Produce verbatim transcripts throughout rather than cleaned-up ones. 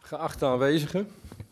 Geachte aanwezigen,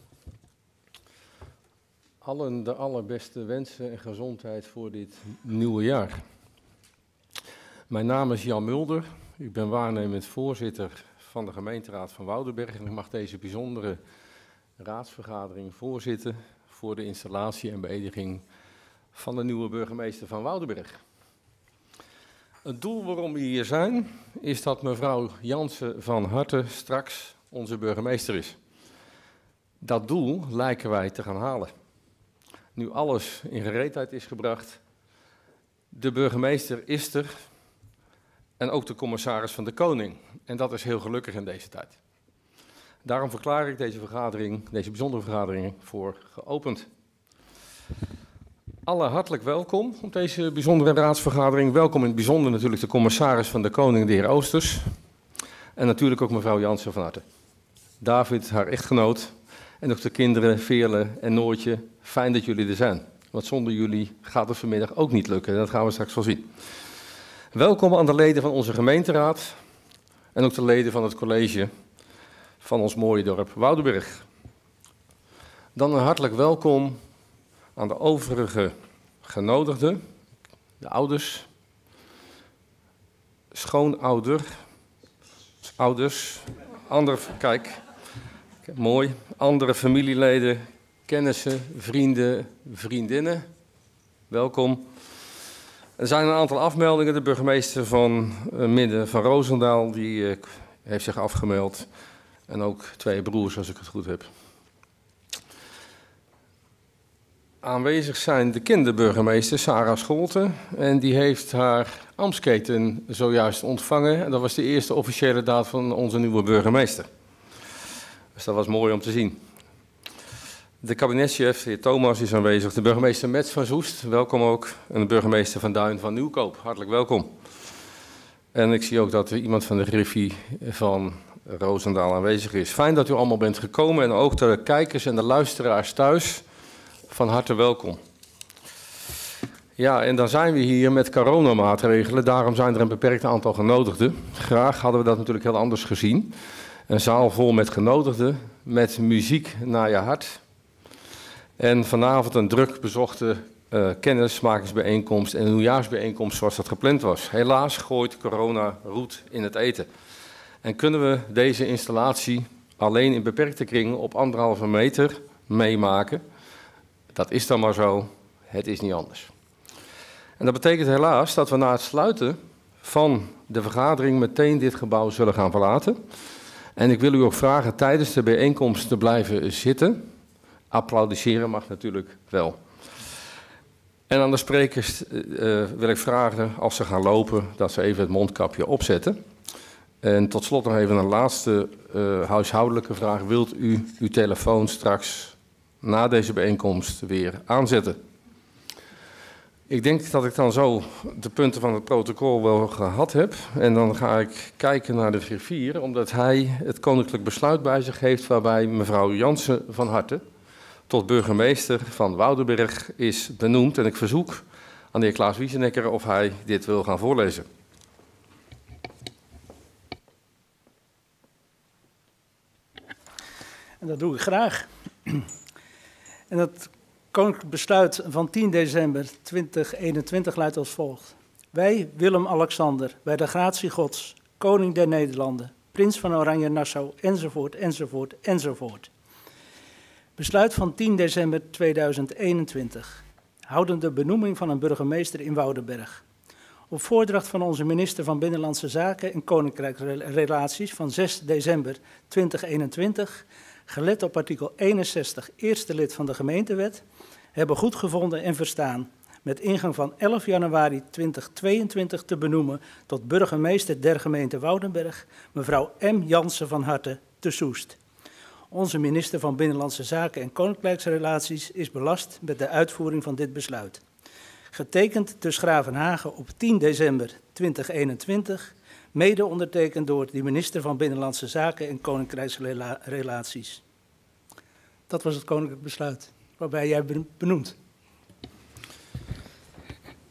allen de allerbeste wensen en gezondheid voor dit nieuwe jaar. Mijn naam is Jan Mulder, ik ben waarnemend voorzitter van de gemeenteraad van Woudenberg en ik mag deze bijzondere raadsvergadering voorzitten voor de installatie en beëdiging van de nieuwe burgemeester van Woudenberg. Het doel waarom we hier zijn, is dat mevrouw Jansen van Harte straks onze burgemeester is. Dat doel lijken wij te gaan halen. Nu alles in gereedheid is gebracht, de burgemeester is er en ook de commissaris van de Koning. En dat is heel gelukkig in deze tijd. Daarom verklaar ik deze vergadering, deze bijzondere vergadering, voor geopend. Alle hartelijk welkom op deze bijzondere raadsvergadering. Welkom in het bijzonder natuurlijk de commissaris van de Koning, de heer Oosters. En natuurlijk ook mevrouw Jansen van Harte. David, haar echtgenoot. En ook de kinderen, Veerle en Noortje. Fijn dat jullie er zijn. Want zonder jullie gaat het vanmiddag ook niet lukken. Dat gaan we straks wel zien. Welkom aan de leden van onze gemeenteraad. En ook de leden van het college van ons mooie dorp Woudenberg. Dan een hartelijk welkom aan de overige genodigden, de ouders, schoonouder, ouders, andere, kijk, mooi, andere familieleden, kennissen, vrienden, vriendinnen, welkom. Er zijn een aantal afmeldingen, de burgemeester van uh, Midden van Roosendaal, die uh, heeft zich afgemeld en ook twee broers als ik het goed heb. Aanwezig zijn de kinderburgemeester Sarah Scholten en die heeft haar ambtsketen zojuist ontvangen. En dat was de eerste officiële daad van onze nieuwe burgemeester. Dus dat was mooi om te zien. De kabinetschef, de heer Thomas, is aanwezig. De burgemeester Mets van Soest, welkom ook. En de burgemeester van Duin van Nieuwkoop, hartelijk welkom. En ik zie ook dat er iemand van de Griffie van Roosendaal aanwezig is. Fijn dat u allemaal bent gekomen en ook de kijkers en de luisteraars thuis. Van harte welkom. Ja, en dan zijn we hier met coronamaatregelen. Daarom zijn er een beperkt aantal genodigden. Graag hadden we dat natuurlijk heel anders gezien. Een zaal vol met genodigden, met muziek naar je hart. En vanavond een druk bezochte uh, kennismakingsbijeenkomst en een nieuwjaarsbijeenkomst zoals dat gepland was. Helaas gooit corona roet in het eten. En kunnen we deze installatie alleen in beperkte kringen op anderhalve meter meemaken? Dat is dan maar zo, het is niet anders. En dat betekent helaas dat we na het sluiten van de vergadering meteen dit gebouw zullen gaan verlaten. En ik wil u ook vragen tijdens de bijeenkomst te blijven zitten. Applaudisseren mag natuurlijk wel. En aan de sprekers uh, wil ik vragen, als ze gaan lopen, dat ze even het mondkapje opzetten. En tot slot nog even een laatste uh, huishoudelijke vraag. Wilt u uw telefoon straks na deze bijeenkomst weer aanzetten? Ik denk dat ik dan zo de punten van het protocol wel gehad heb. En dan ga ik kijken naar de griffier, omdat hij het koninklijk besluit bij zich heeft waarbij mevrouw Jansen van Harte tot burgemeester van Woudenberg is benoemd. En ik verzoek aan de heer Klaas Wiesenecker of hij dit wil gaan voorlezen. En dat doe ik graag. En dat koninklijk besluit van tien december tweeduizend eenentwintig luidt als volgt. Wij, Willem-Alexander, bij de gratie Gods, koning der Nederlanden, prins van Oranje-Nassau, enzovoort, enzovoort, enzovoort. Besluit van tien december tweeduizend eenentwintig, houden de benoeming van een burgemeester in Woudenberg. Op voordracht van onze minister van Binnenlandse Zaken en Koninkrijksrelaties van zes december tweeduizend eenentwintig... gelet op artikel eenenzestig, eerste lid van de gemeentewet, hebben goedgevonden en verstaan met ingang van elf januari tweeduizend tweeëntwintig te benoemen tot burgemeester der gemeente Woudenberg, mevrouw M. Jansen van Harte te Soest. Onze minister van Binnenlandse Zaken en Koninkrijksrelaties is belast met de uitvoering van dit besluit. Getekend te Schravenhagen op tien december tweeduizend eenentwintig, mede ondertekend door de minister van Binnenlandse Zaken en Koninkrijksrelaties. Dat was het koninklijk besluit, waarbij jij benoemd.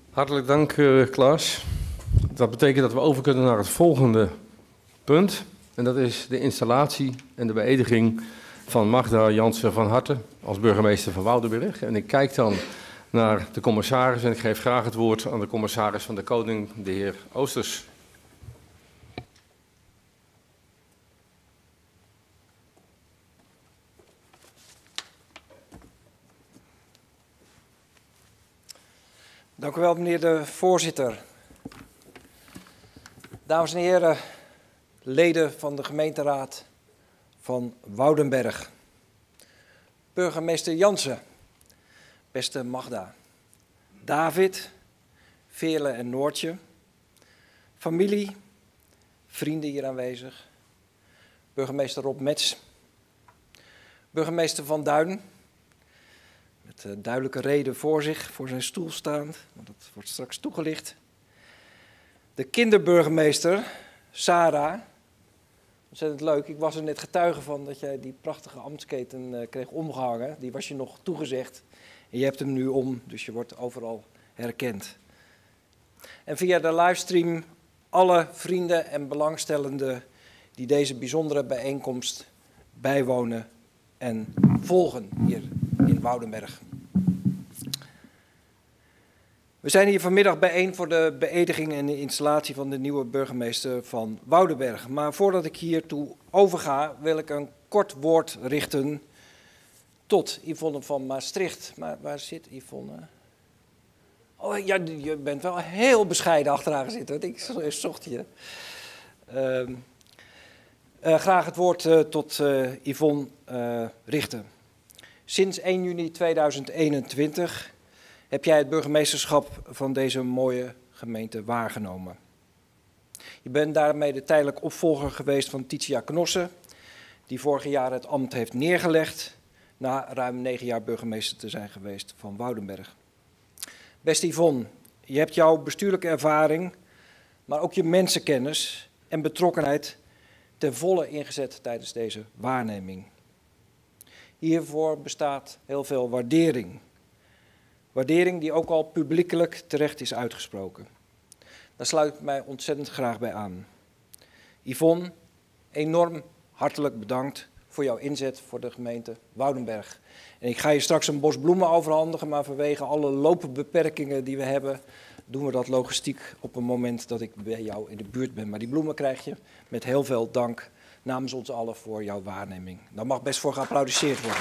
Hartelijk dank, uh, Klaas. Dat betekent dat we over kunnen naar het volgende punt. En dat is de installatie en de beëdiging van Magda Jansen van Harten als burgemeester van Woudenberg. En ik kijk dan naar de commissaris en ik geef graag het woord aan de commissaris van de Koning, de heer Oosters. Dank u wel, meneer de voorzitter. Dames en heren, leden van de gemeenteraad van Woudenberg. Burgemeester Jansen, beste Magda, David, Veerle en Noortje, familie, vrienden hier aanwezig, burgemeester Rob Mets, burgemeester Van Duin, met uh, duidelijke reden voor zich, voor zijn stoel staand, want dat wordt straks toegelicht. De kinderburgemeester, Sarah, ontzettend leuk. Ik was er net getuige van dat jij die prachtige ambtsketen uh, kreeg omgehangen. Die was je nog toegezegd en je hebt hem nu om, dus je wordt overal herkend. En via de livestream alle vrienden en belangstellenden die deze bijzondere bijeenkomst bijwonen en volgen hier in Woudenberg. We zijn hier vanmiddag bijeen voor de beëdiging en de installatie van de nieuwe burgemeester van Woudenberg. Maar voordat ik hiertoe overga, wil ik een kort woord richten tot Yvonne van Maastricht. Maar waar zit Yvonne? Oh ja, je bent wel heel bescheiden achteraan zitten, want ik zocht je. Uh, uh, graag het woord uh, tot uh, Yvonne uh, richten. Sinds één juni tweeduizend eenentwintig heb jij het burgemeesterschap van deze mooie gemeente waargenomen. Je bent daarmee de tijdelijk opvolger geweest van Titia Knossen, die vorig jaar het ambt heeft neergelegd, na ruim negen jaar burgemeester te zijn geweest van Woudenberg. Beste Yvonne, je hebt jouw bestuurlijke ervaring, maar ook je mensenkennis en betrokkenheid ten volle ingezet tijdens deze waarneming. Hiervoor bestaat heel veel waardering. Waardering die ook al publiekelijk terecht is uitgesproken. Daar sluit ik mij ontzettend graag bij aan. Yvonne, enorm hartelijk bedankt voor jouw inzet voor de gemeente Woudenberg. En ik ga je straks een bos bloemen overhandigen, maar vanwege alle loopbeperkingen die we hebben, doen we dat logistiek op een moment dat ik bij jou in de buurt ben. Maar die bloemen krijg je met heel veel dank namens ons allen voor jouw waarneming. Daar mag best voor geapplaudisseerd worden.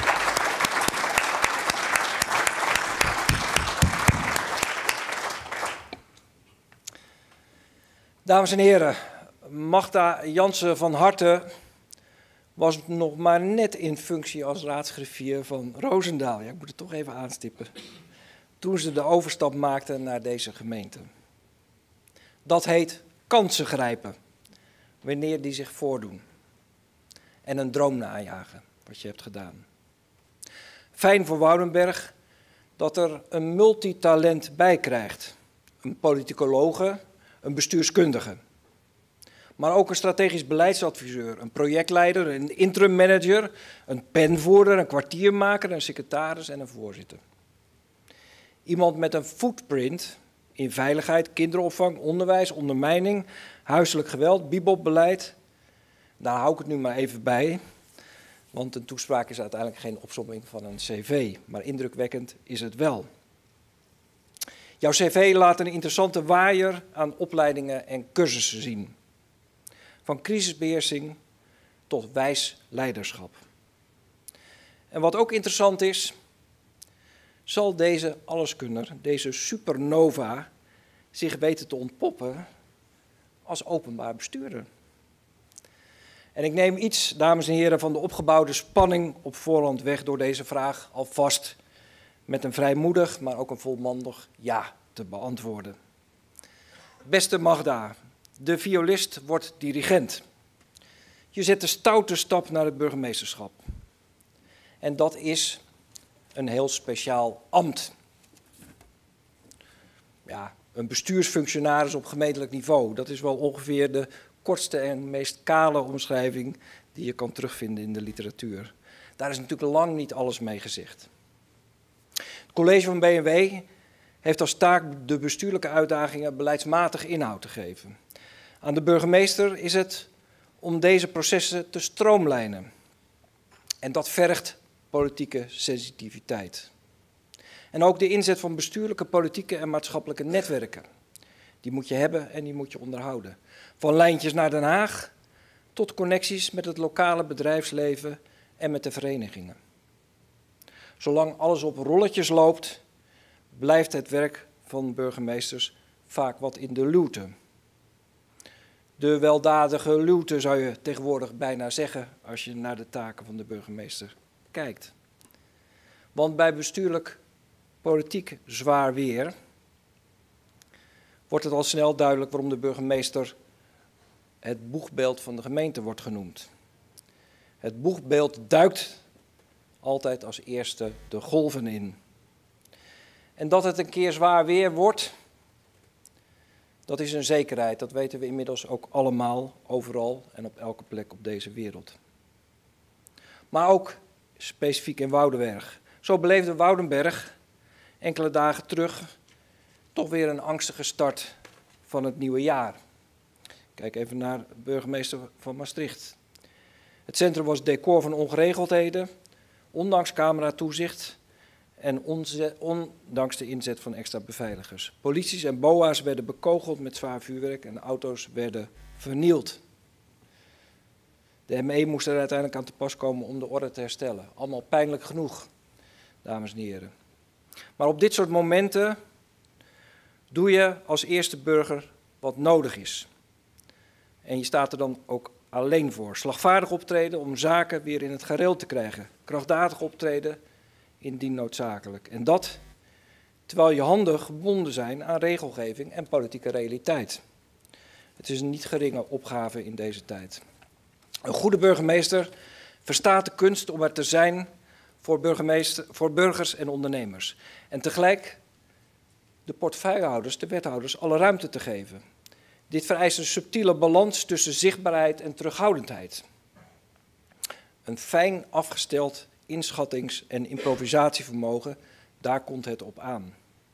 Dames en heren, Magda Jansen van Harten was nog maar net in functie als raadsgriffier van Roosendaal. Ja, ik moet het toch even aanstippen. Toen ze de overstap maakte naar deze gemeente. Dat heet kansen grijpen, wanneer die zich voordoen. En een droom najagen, wat je hebt gedaan. Fijn voor Woudenberg dat er een multitalent bij krijgt. Een politicologe, een bestuurskundige. Maar ook een strategisch beleidsadviseur, een projectleider, een interim manager, een penvoerder, een kwartiermaker, een secretaris en een voorzitter. Iemand met een footprint in veiligheid, kinderopvang, onderwijs, ondermijning, huiselijk geweld, bibelbeleid. Daar hou ik het nu maar even bij, want een toespraak is uiteindelijk geen opsomming van een cv, maar indrukwekkend is het wel. Jouw cv laat een interessante waaier aan opleidingen en cursussen zien. Van crisisbeheersing tot wijs leiderschap. En wat ook interessant is, zal deze alleskunner, deze supernova, zich weten te ontpoppen als openbaar bestuurder. En ik neem iets, dames en heren, van de opgebouwde spanning op voorhand weg door deze vraag alvast met een vrijmoedig, maar ook een volmondig ja te beantwoorden. Beste Magda, de violist wordt dirigent. Je zet de stoute stap naar het burgemeesterschap. En dat is een heel speciaal ambt. Ja, een bestuursfunctionaris op gemeentelijk niveau. Dat is wel ongeveer de kortste en meest kale omschrijving die je kan terugvinden in de literatuur. Daar is natuurlijk lang niet alles mee gezegd. Het college van B N W heeft als taak de bestuurlijke uitdagingen beleidsmatig inhoud te geven. Aan de burgemeester is het om deze processen te stroomlijnen. En dat vergt politieke sensitiviteit. En ook de inzet van bestuurlijke, politieke en maatschappelijke netwerken. Die moet je hebben en die moet je onderhouden. Van lijntjes naar Den Haag tot connecties met het lokale bedrijfsleven en met de verenigingen. Zolang alles op rolletjes loopt, blijft het werk van burgemeesters vaak wat in de luwte. De weldadige luwte zou je tegenwoordig bijna zeggen als je naar de taken van de burgemeester kijkt. Want bij bestuurlijk politiek zwaar weer wordt het al snel duidelijk waarom de burgemeester het boegbeeld van de gemeente wordt genoemd. Het boegbeeld duikt altijd als eerste de golven in. En dat het een keer zwaar weer wordt, dat is een zekerheid. Dat weten we inmiddels ook allemaal, overal en op elke plek op deze wereld. Maar ook specifiek in Woudenberg. Zo beleefde Woudenberg enkele dagen terug toch weer een angstige start van het nieuwe jaar. Kijk even naar de burgemeester van Maastricht. Het centrum was decor van ongeregeldheden, ondanks cameratoezicht en ondanks de inzet van extra beveiligers. Polities en B O A's werden bekogeld met zwaar vuurwerk en auto's werden vernield. De M E moest er uiteindelijk aan te pas komen om de orde te herstellen. Allemaal pijnlijk genoeg, dames en heren. Maar op dit soort momenten doe je als eerste burger wat nodig is. En je staat er dan ook alleen voor. Slagvaardig optreden om zaken weer in het gareel te krijgen. Krachtdadig optreden indien noodzakelijk. En dat terwijl je handen gebonden zijn aan regelgeving en politieke realiteit. Het is een niet geringe opgave in deze tijd. Een goede burgemeester verstaat de kunst om er te zijn voor, burgemeester, voor burgers en ondernemers. En tegelijk de portefeuillehouders, de wethouders, alle ruimte te geven. Dit vereist een subtiele balans tussen zichtbaarheid en terughoudendheid. Een fijn afgesteld inschattings- en improvisatievermogen, daar komt het op aan.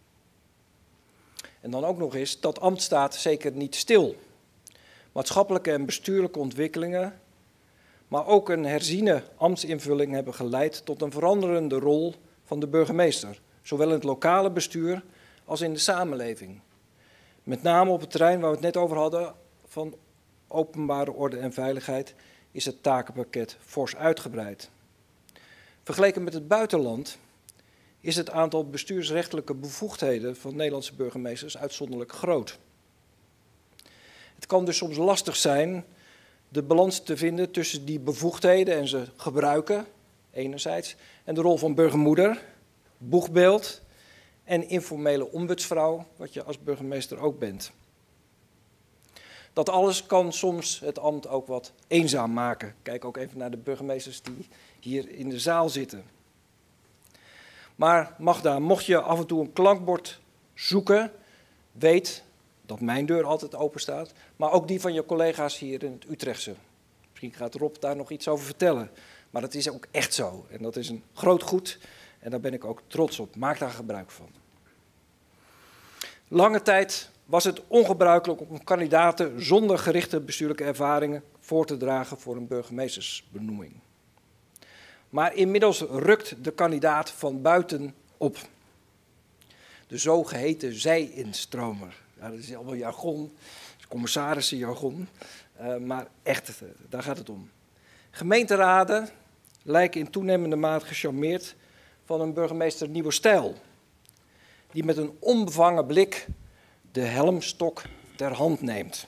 En dan ook nog eens, dat ambt staat zeker niet stil. Maatschappelijke en bestuurlijke ontwikkelingen, maar ook een herziene ambtsinvulling hebben geleid tot een veranderende rol van de burgemeester. Zowel in het lokale bestuur als in de samenleving. Met name op het terrein waar we het net over hadden van openbare orde en veiligheid is het takenpakket fors uitgebreid. Vergeleken met het buitenland is het aantal bestuursrechtelijke bevoegdheden van Nederlandse burgemeesters uitzonderlijk groot. Het kan dus soms lastig zijn de balans te vinden tussen die bevoegdheden en ze gebruiken, enerzijds, en de rol van burgermoeder, boegbeeld en informele ombudsvrouw, wat je als burgemeester ook bent. Dat alles kan soms het ambt ook wat eenzaam maken. Kijk ook even naar de burgemeesters die hier in de zaal zitten. Maar Magda, mocht je af en toe een klankbord zoeken, weet dat mijn deur altijd open staat, maar ook die van je collega's hier in het Utrechtse. Misschien gaat Rob daar nog iets over vertellen, maar dat is ook echt zo. En dat is een groot goed en daar ben ik ook trots op. Maak daar gebruik van. Lange tijd was het ongebruikelijk om kandidaten zonder gerichte bestuurlijke ervaringen voor te dragen voor een burgemeestersbenoeming. Maar inmiddels rukt de kandidaat van buiten op. De zogeheten zij-instromer. Ja, dat is allemaal jargon, commissarissenjargon, uh, maar echt, uh, daar gaat het om. Gemeenteraden lijken in toenemende mate gecharmeerd van een burgemeester nieuwe stijl, die met een onbevangen blik de helmstok ter hand neemt.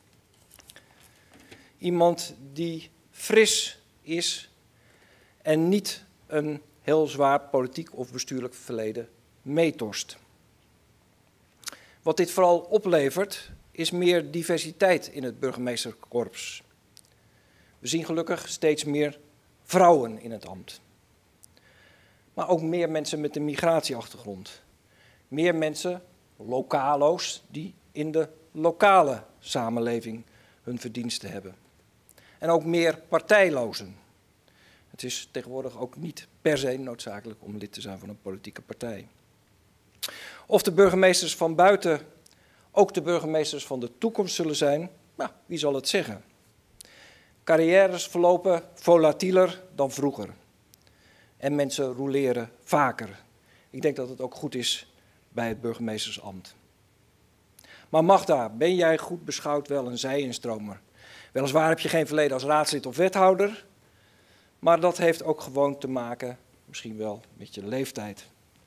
Iemand die fris is en niet een heel zwaar politiek of bestuurlijk verleden meetorst. Wat dit vooral oplevert, is meer diversiteit in het burgemeesterkorps. We zien gelukkig steeds meer vrouwen in het ambt. Maar ook meer mensen met een migratieachtergrond. Meer mensen, lokalo's, die in de lokale samenleving hun verdiensten hebben. En ook meer partijlozen. Het is tegenwoordig ook niet per se noodzakelijk om lid te zijn van een politieke partij. Of de burgemeesters van buiten ook de burgemeesters van de toekomst zullen zijn, nou, wie zal het zeggen? Carrières verlopen volatieler dan vroeger. En mensen roleren vaker. Ik denk dat het ook goed is bij het burgemeestersambt. Maar Magda, ben jij goed beschouwd wel een zij-instromer? Weliswaar heb je geen verleden als raadslid of wethouder, maar dat heeft ook gewoon te maken, misschien wel, met je leeftijd.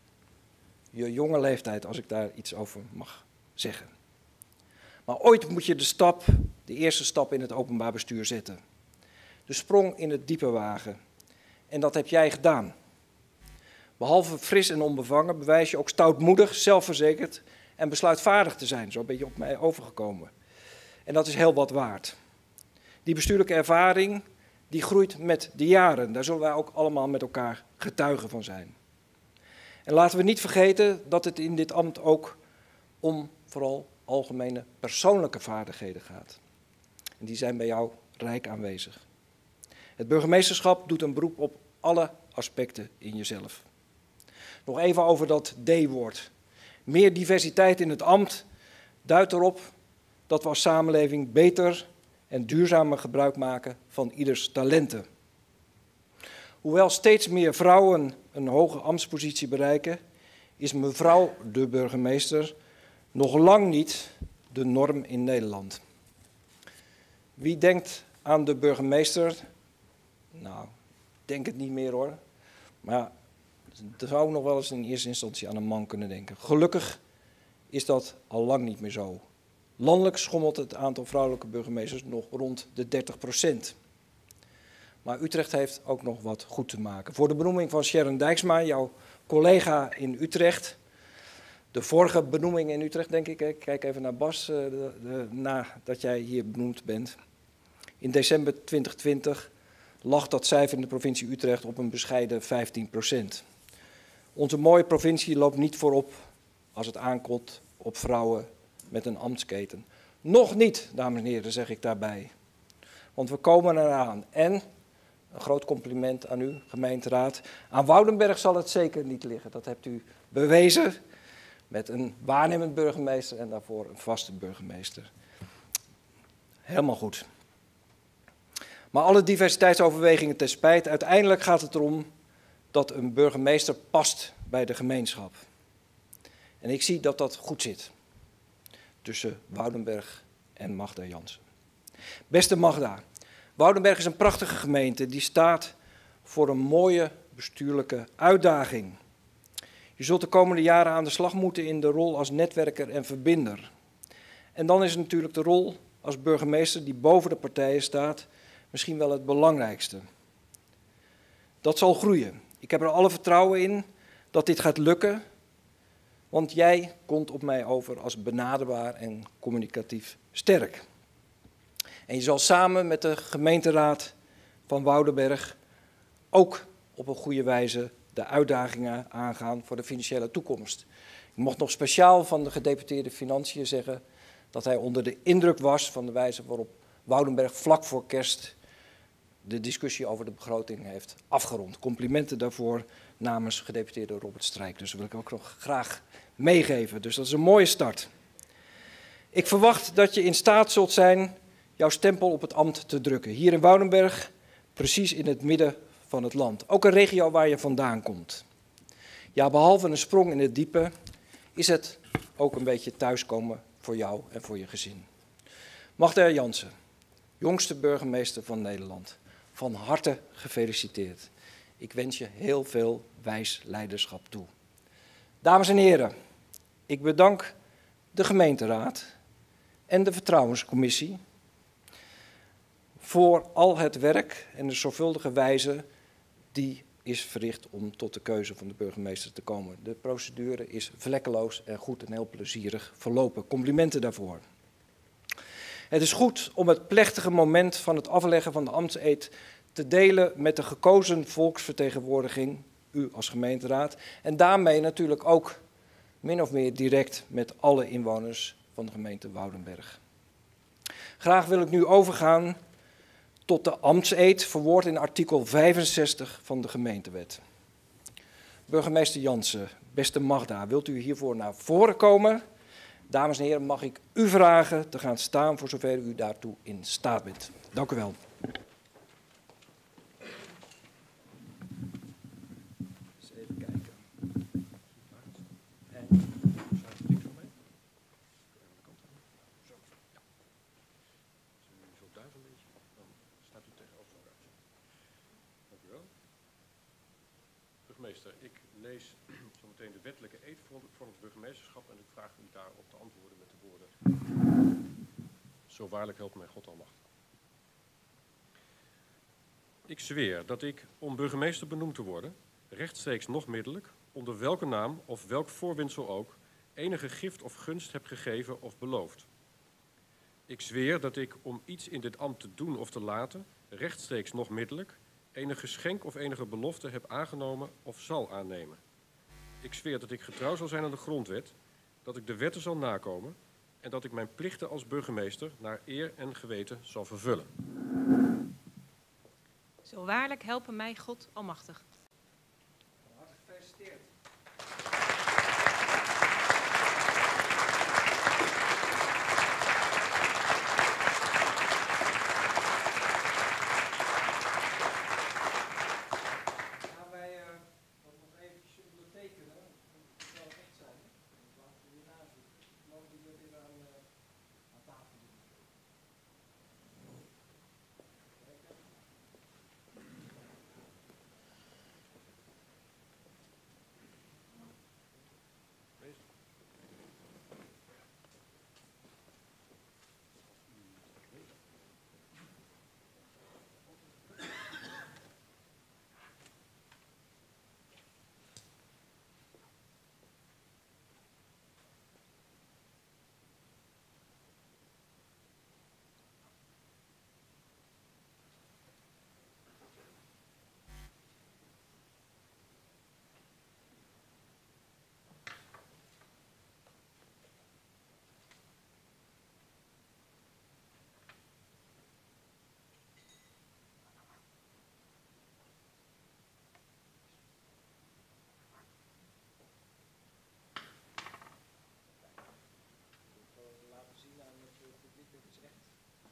Je jonge leeftijd, als ik daar iets over mag zeggen. Maar ooit moet je de stap, de eerste stap in het openbaar bestuur zetten. De sprong in het diepe wagen. En dat heb jij gedaan. Behalve fris en onbevangen bewijs je ook stoutmoedig, zelfverzekerd en besluitvaardig te zijn. Zo ben je op mij overgekomen. En dat is heel wat waard. Die bestuurlijke ervaring, die groeit met de jaren. Daar zullen wij ook allemaal met elkaar getuigen van zijn. En laten we niet vergeten dat het in dit ambt ook om vooral algemene persoonlijke vaardigheden gaat. En die zijn bij jou rijk aanwezig. Het burgemeesterschap doet een beroep op alle aspecten in jezelf. Nog even over dat D-woord. Meer diversiteit in het ambt duidt erop dat we als samenleving beter en duurzamer gebruik maken van ieders talenten. Hoewel steeds meer vrouwen een hoge ambtspositie bereiken, is mevrouw de burgemeester nog lang niet de norm in Nederland. Wie denkt aan de burgemeester? Nou, ik denk het niet meer hoor. Maar er zou nog wel eens in eerste instantie aan een man kunnen denken. Gelukkig is dat al lang niet meer zo. Landelijk schommelt het aantal vrouwelijke burgemeesters nog rond de dertig procent. Maar Utrecht heeft ook nog wat goed te maken. Voor de benoeming van Sharon Dijksma, jouw collega in Utrecht. De vorige benoeming in Utrecht, denk ik. Ik kijk even naar Bas, de, de, nadat jij hier benoemd bent. In december twintig twintig lag dat cijfer in de provincie Utrecht op een bescheiden vijftien procent. Onze mooie provincie loopt niet voorop als het aankomt op vrouwen met een ambtsketen. Nog niet, dames en heren, zeg ik daarbij. Want we komen eraan. En, een groot compliment aan u, gemeenteraad. Aan Woudenberg zal het zeker niet liggen. Dat hebt u bewezen met een waarnemend burgemeester en daarvoor een vaste burgemeester. Helemaal goed. Maar alle diversiteitsoverwegingen ten spijt, uiteindelijk gaat het erom dat een burgemeester past bij de gemeenschap. En ik zie dat dat goed zit tussen Woudenberg en Magda Jansen. Beste Magda, Woudenberg is een prachtige gemeente die staat voor een mooie bestuurlijke uitdaging. Je zult de komende jaren aan de slag moeten in de rol als netwerker en verbinder. En dan is natuurlijk de rol als burgemeester die boven de partijen staat misschien wel het belangrijkste. Dat zal groeien. Ik heb er alle vertrouwen in dat dit gaat lukken, want jij komt op mij over als benaderbaar en communicatief sterk. En je zal samen met de gemeenteraad van Woudenberg ook op een goede wijze de uitdagingen aangaan voor de financiële toekomst. Ik mocht nog speciaal van de gedeputeerde Financiën zeggen dat hij onder de indruk was van de wijze waarop Woudenberg vlak voor kerst de discussie over de begroting heeft afgerond. Complimenten daarvoor namens gedeputeerde Robert Strijk. Dus dat wil ik ook nog graag meegeven. Dus dat is een mooie start. Ik verwacht dat je in staat zult zijn jouw stempel op het ambt te drukken. Hier in Woudenberg, precies in het midden van het land. Ook een regio waar je vandaan komt. Ja, behalve een sprong in het diepe, is het ook een beetje thuiskomen voor jou en voor je gezin. Magda Jansen, jongste burgemeester van Nederland. Van harte gefeliciteerd. Ik wens je heel veel wijs leiderschap toe. Dames en heren, ik bedank de gemeenteraad en de vertrouwenscommissie voor al het werk en de zorgvuldige wijze die is verricht om tot de keuze van de burgemeester te komen. De procedure is vlekkeloos en goed en heel plezierig verlopen. Complimenten daarvoor. Het is goed om het plechtige moment van het afleggen van de ambtseed te delen met de gekozen volksvertegenwoordiging, u als gemeenteraad, en daarmee natuurlijk ook min of meer direct met alle inwoners van de gemeente Woudenberg. Graag wil ik nu overgaan tot de ambtseed, verwoord in artikel vijfenzestig van de gemeentewet. Burgemeester Jansen, beste Magda, wilt u hiervoor naar voren komen? Dames en heren, mag ik u vragen te gaan staan voor zover u daartoe in staat bent. Dank u wel. wel. Burgemeester, ik lees zometeen de wettelijke eed voor, voor het burgemeesterschap en ik vraag u daarop te antwoorden met de woorden: zo waarlijk helpt mij God almachtig. Ik zweer dat ik, om burgemeester benoemd te worden, rechtstreeks nog middelijk, onder welke naam of welk voorwendsel ook, enige gift of gunst heb gegeven of beloofd. Ik zweer dat ik, om iets in dit ambt te doen of te laten, rechtstreeks nog middelijk, enig geschenk of enige belofte heb aangenomen of zal aannemen. Ik zweer dat ik getrouw zal zijn aan de grondwet, dat ik de wetten zal nakomen en dat ik mijn plichten als burgemeester naar eer en geweten zal vervullen. Zo waarlijk helpen mij God almachtig. Hartelijk gefeliciteerd. Gaan wij uh, dat nog eventjes ondertekenen? Dat zal echt zijn. Laten we hier nazoeken. Mogen we hier weer aan, uh, aan tafel doen? Laten zien aan het publiek dat het echt.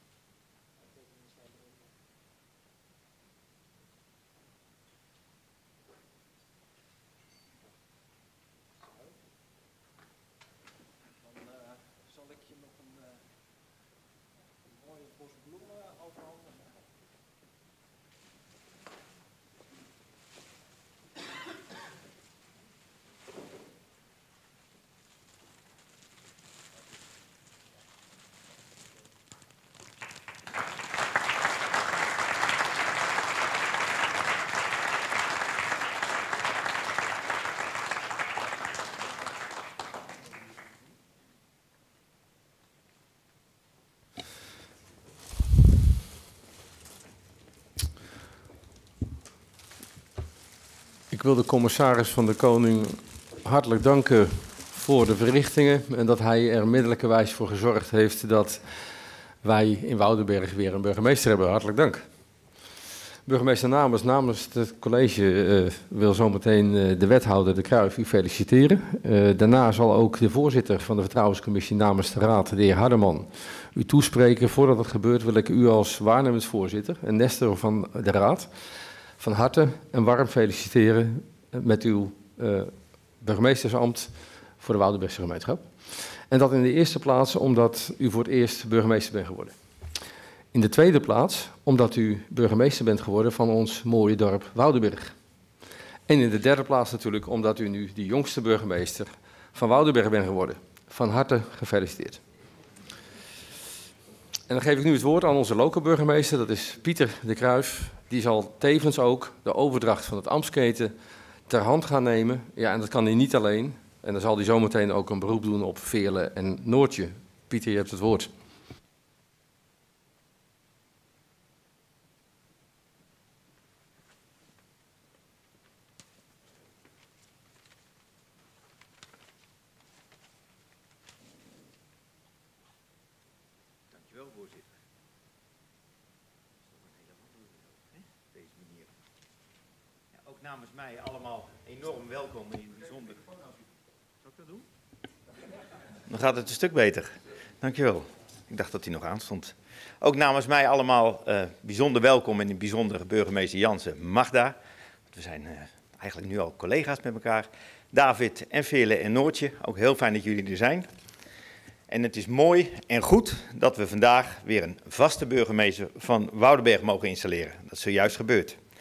Dan uh, zal ik je nog een, uh, een mooie bos bloemen overhandigen. Ik wil de commissaris van de Koning hartelijk danken voor de verrichtingen en dat hij er middelijkerwijs voor gezorgd heeft dat wij in Woudenberg weer een burgemeester hebben. Hartelijk dank. Burgemeester Namens, namens het college uh, wil zometeen uh, de wethouder De Kruijf u feliciteren. Uh, daarna zal ook de voorzitter van de Vertrouwenscommissie namens de Raad, de heer Hardeman, u toespreken. Voordat dat gebeurt wil ik u als waarnemend voorzitter en Nestor van de Raad van harte en warm feliciteren met uw uh, burgemeestersambt voor de Woudenbergse gemeenschap. En dat in de eerste plaats omdat u voor het eerst burgemeester bent geworden. In de tweede plaats omdat u burgemeester bent geworden van ons mooie dorp Woudenberg. En in de derde plaats natuurlijk omdat u nu de jongste burgemeester van Woudenberg bent geworden. Van harte gefeliciteerd. En dan geef ik nu het woord aan onze lokale burgemeester, dat is Pieter De Kruijf. Die zal tevens ook de overdracht van het ambtsketen ter hand gaan nemen. Ja, en dat kan hij niet alleen. En dan zal hij zometeen ook een beroep doen op Veerle en Noortje. Pieter, je hebt het woord. Dankjewel, voorzitter. Deze manier. Ja, ook namens mij allemaal enorm welkom in het bijzonder. Zal ik dat doen? Dan gaat het een stuk beter. Dankjewel. Ik dacht dat hij nog aanstond. Ook namens mij allemaal uh, bijzonder welkom en in het bijzonder burgemeester Jansen Magda. We zijn uh, eigenlijk nu al collega's met elkaar. David en Veerle en Noortje, ook heel fijn dat jullie er zijn. En het is mooi en goed dat we vandaag weer een vaste burgemeester van Woudenberg mogen installeren. Dat is zojuist gebeurd.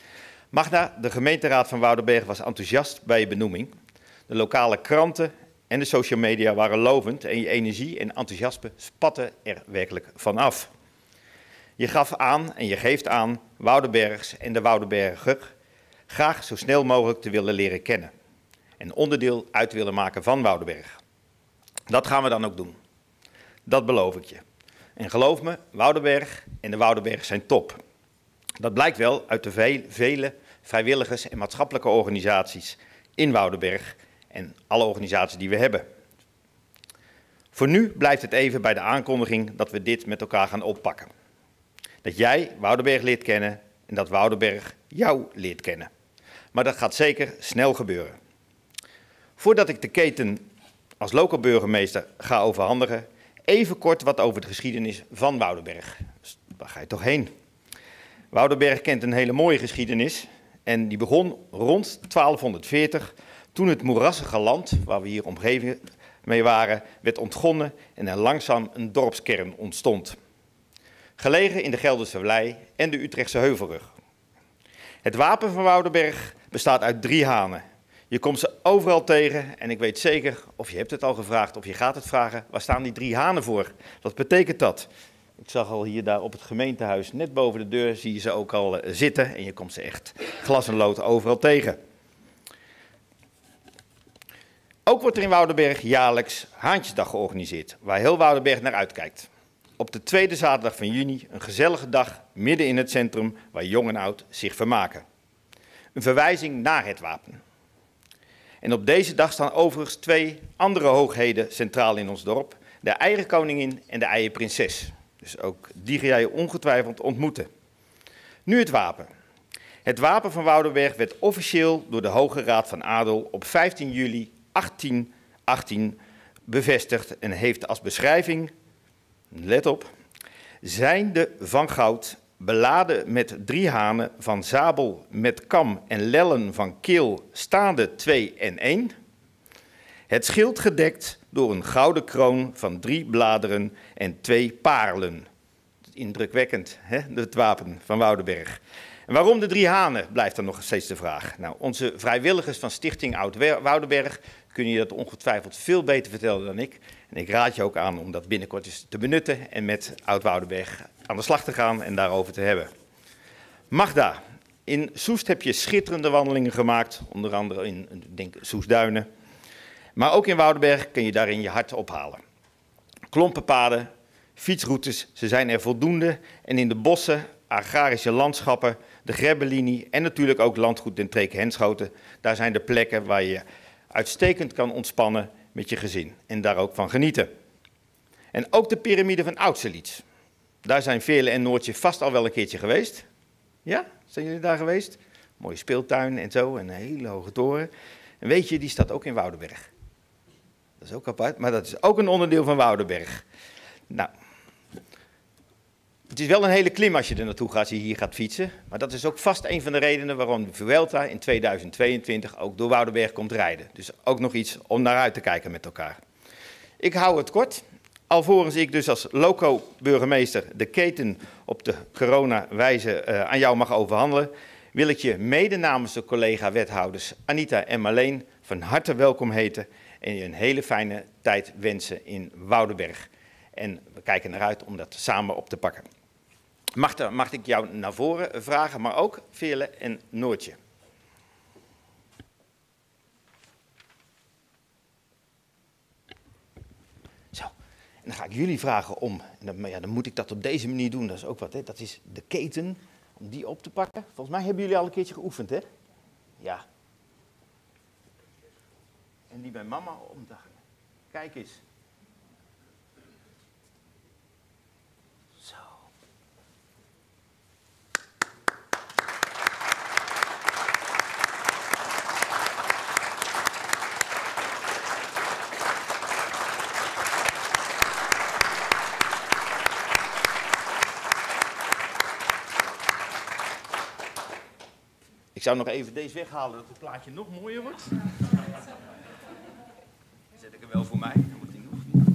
Magda, de gemeenteraad van Woudenberg, was enthousiast bij je benoeming. De lokale kranten en de social media waren lovend en je energie en enthousiasme spatten er werkelijk van af. Je gaf aan en je geeft aan Woudenbergers en de Woudenberger graag zo snel mogelijk te willen leren kennen. En onderdeel uit willen maken van Woudenberg. Dat gaan we dan ook doen. Dat beloof ik je. En geloof me, Woudenberg en de Woudenbergers zijn top. Dat blijkt wel uit de ve- vele vrijwilligers en maatschappelijke organisaties in Woudenberg en alle organisaties die we hebben. Voor nu blijft het even bij de aankondiging dat we dit met elkaar gaan oppakken. Dat jij Woudenberg leert kennen en dat Woudenberg jou leert kennen. Maar dat gaat zeker snel gebeuren. Voordat ik de keten als lokaal burgemeester ga overhandigen, even kort wat over de geschiedenis van Woudenberg. Dus waar ga je toch heen? Woudenberg kent een hele mooie geschiedenis en die begon rond twaalfhonderdveertig, toen het moerassige land, waar we hier omgeven mee waren, werd ontgonnen en er langzaam een dorpskern ontstond. Gelegen in de Gelderse Vlei en de Utrechtse Heuvelrug. Het wapen van Woudenberg bestaat uit drie hanen. Je komt ze overal tegen en ik weet zeker, of je hebt het al gevraagd of je gaat het vragen, waar staan die drie hanen voor? Wat betekent dat? Ik zag al hier daar op het gemeentehuis, net boven de deur, zie je ze ook al uh, zitten en je komt ze echt glas en lood overal tegen. Ook wordt er in Woudenberg jaarlijks Haantjesdag georganiseerd, waar heel Woudenberg naar uitkijkt. Op de tweede zaterdag van juni een gezellige dag midden in het centrum waar jong en oud zich vermaken. Een verwijzing naar het wapen. En op deze dag staan overigens twee andere hoogheden centraal in ons dorp. De eierkoningin en de eierprinses. Dus ook die ga jij ongetwijfeld ontmoeten. Nu het wapen. Het wapen van Woudenberg werd officieel door de Hoge Raad van Adel op vijftien juli achttienhonderdachttien bevestigd en heeft als beschrijving, let op, zijnde van goud, beladen met drie hanen van zabel met kam en lellen van keel, staande twee en één. Het schild gedekt door een gouden kroon van drie bladeren en twee parelen. Indrukwekkend, hè? Het wapen van Woudenberg. En waarom de drie hanen, blijft dan nog steeds de vraag. Nou, onze vrijwilligers van Stichting Oud-Woudenberg kunnen je dat ongetwijfeld veel beter vertellen dan ik. En ik raad je ook aan om dat binnenkort eens te benutten en met Oud-Woudenberg aan de slag te gaan en daarover te hebben. Magda, in Soest heb je schitterende wandelingen gemaakt, onder andere in denk, Soestduinen. Maar ook in Woudenberg kun je daarin je hart ophalen. Klompenpaden, fietsroutes, ze zijn er voldoende. En in de bossen, agrarische landschappen, de Grebbelinie en natuurlijk ook landgoed Den Treek-Henschoten, daar zijn de plekken waar je uitstekend kan ontspannen met je gezin en daar ook van genieten. En ook de piramide van Austerlitz. Daar zijn Veerle en Noortje vast al wel een keertje geweest. Ja, zijn jullie daar geweest? Mooie speeltuin en zo, en een hele hoge toren. En weet je, die staat ook in Woudenberg. Dat is ook apart, maar dat is ook een onderdeel van Woudenberg. Nou, het is wel een hele klim als je er naartoe gaat, als je hier gaat fietsen. Maar dat is ook vast een van de redenen waarom de Vuelta in tweeduizend tweeëntwintig ook door Woudenberg komt rijden. Dus ook nog iets om naar uit te kijken met elkaar. Ik hou het kort. Alvorens ik dus als loco-burgemeester de keten op de corona-wijze uh, aan jou mag overhandelen, wil ik je mede namens de collega-wethouders Anita en Marleen van harte welkom heten en je een hele fijne tijd wensen in Woudenberg. En we kijken naar uit om dat samen op te pakken. Mag, er, mag ik jou naar voren vragen, maar ook Veerle en Noortje. Zo, en dan ga ik jullie vragen om, en dan, ja, dan moet ik dat op deze manier doen, dat is ook wat, hè? Dat is de keten, om die op te pakken. Volgens mij hebben jullie al een keertje geoefend, hè? Ja. En die bij mama om te hangen. Kijk eens. Zo. Ik zou nog even deze weghalen, dat het plaatje nog mooier wordt. Dan zet ik hem wel voor mij. Dan moet hij nog niet.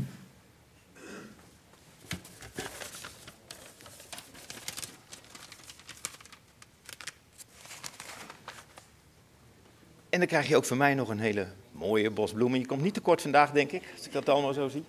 En dan krijg je ook van mij nog een hele mooie bos bloemen. Je komt niet tekort vandaag, denk ik, als ik dat allemaal zo zie.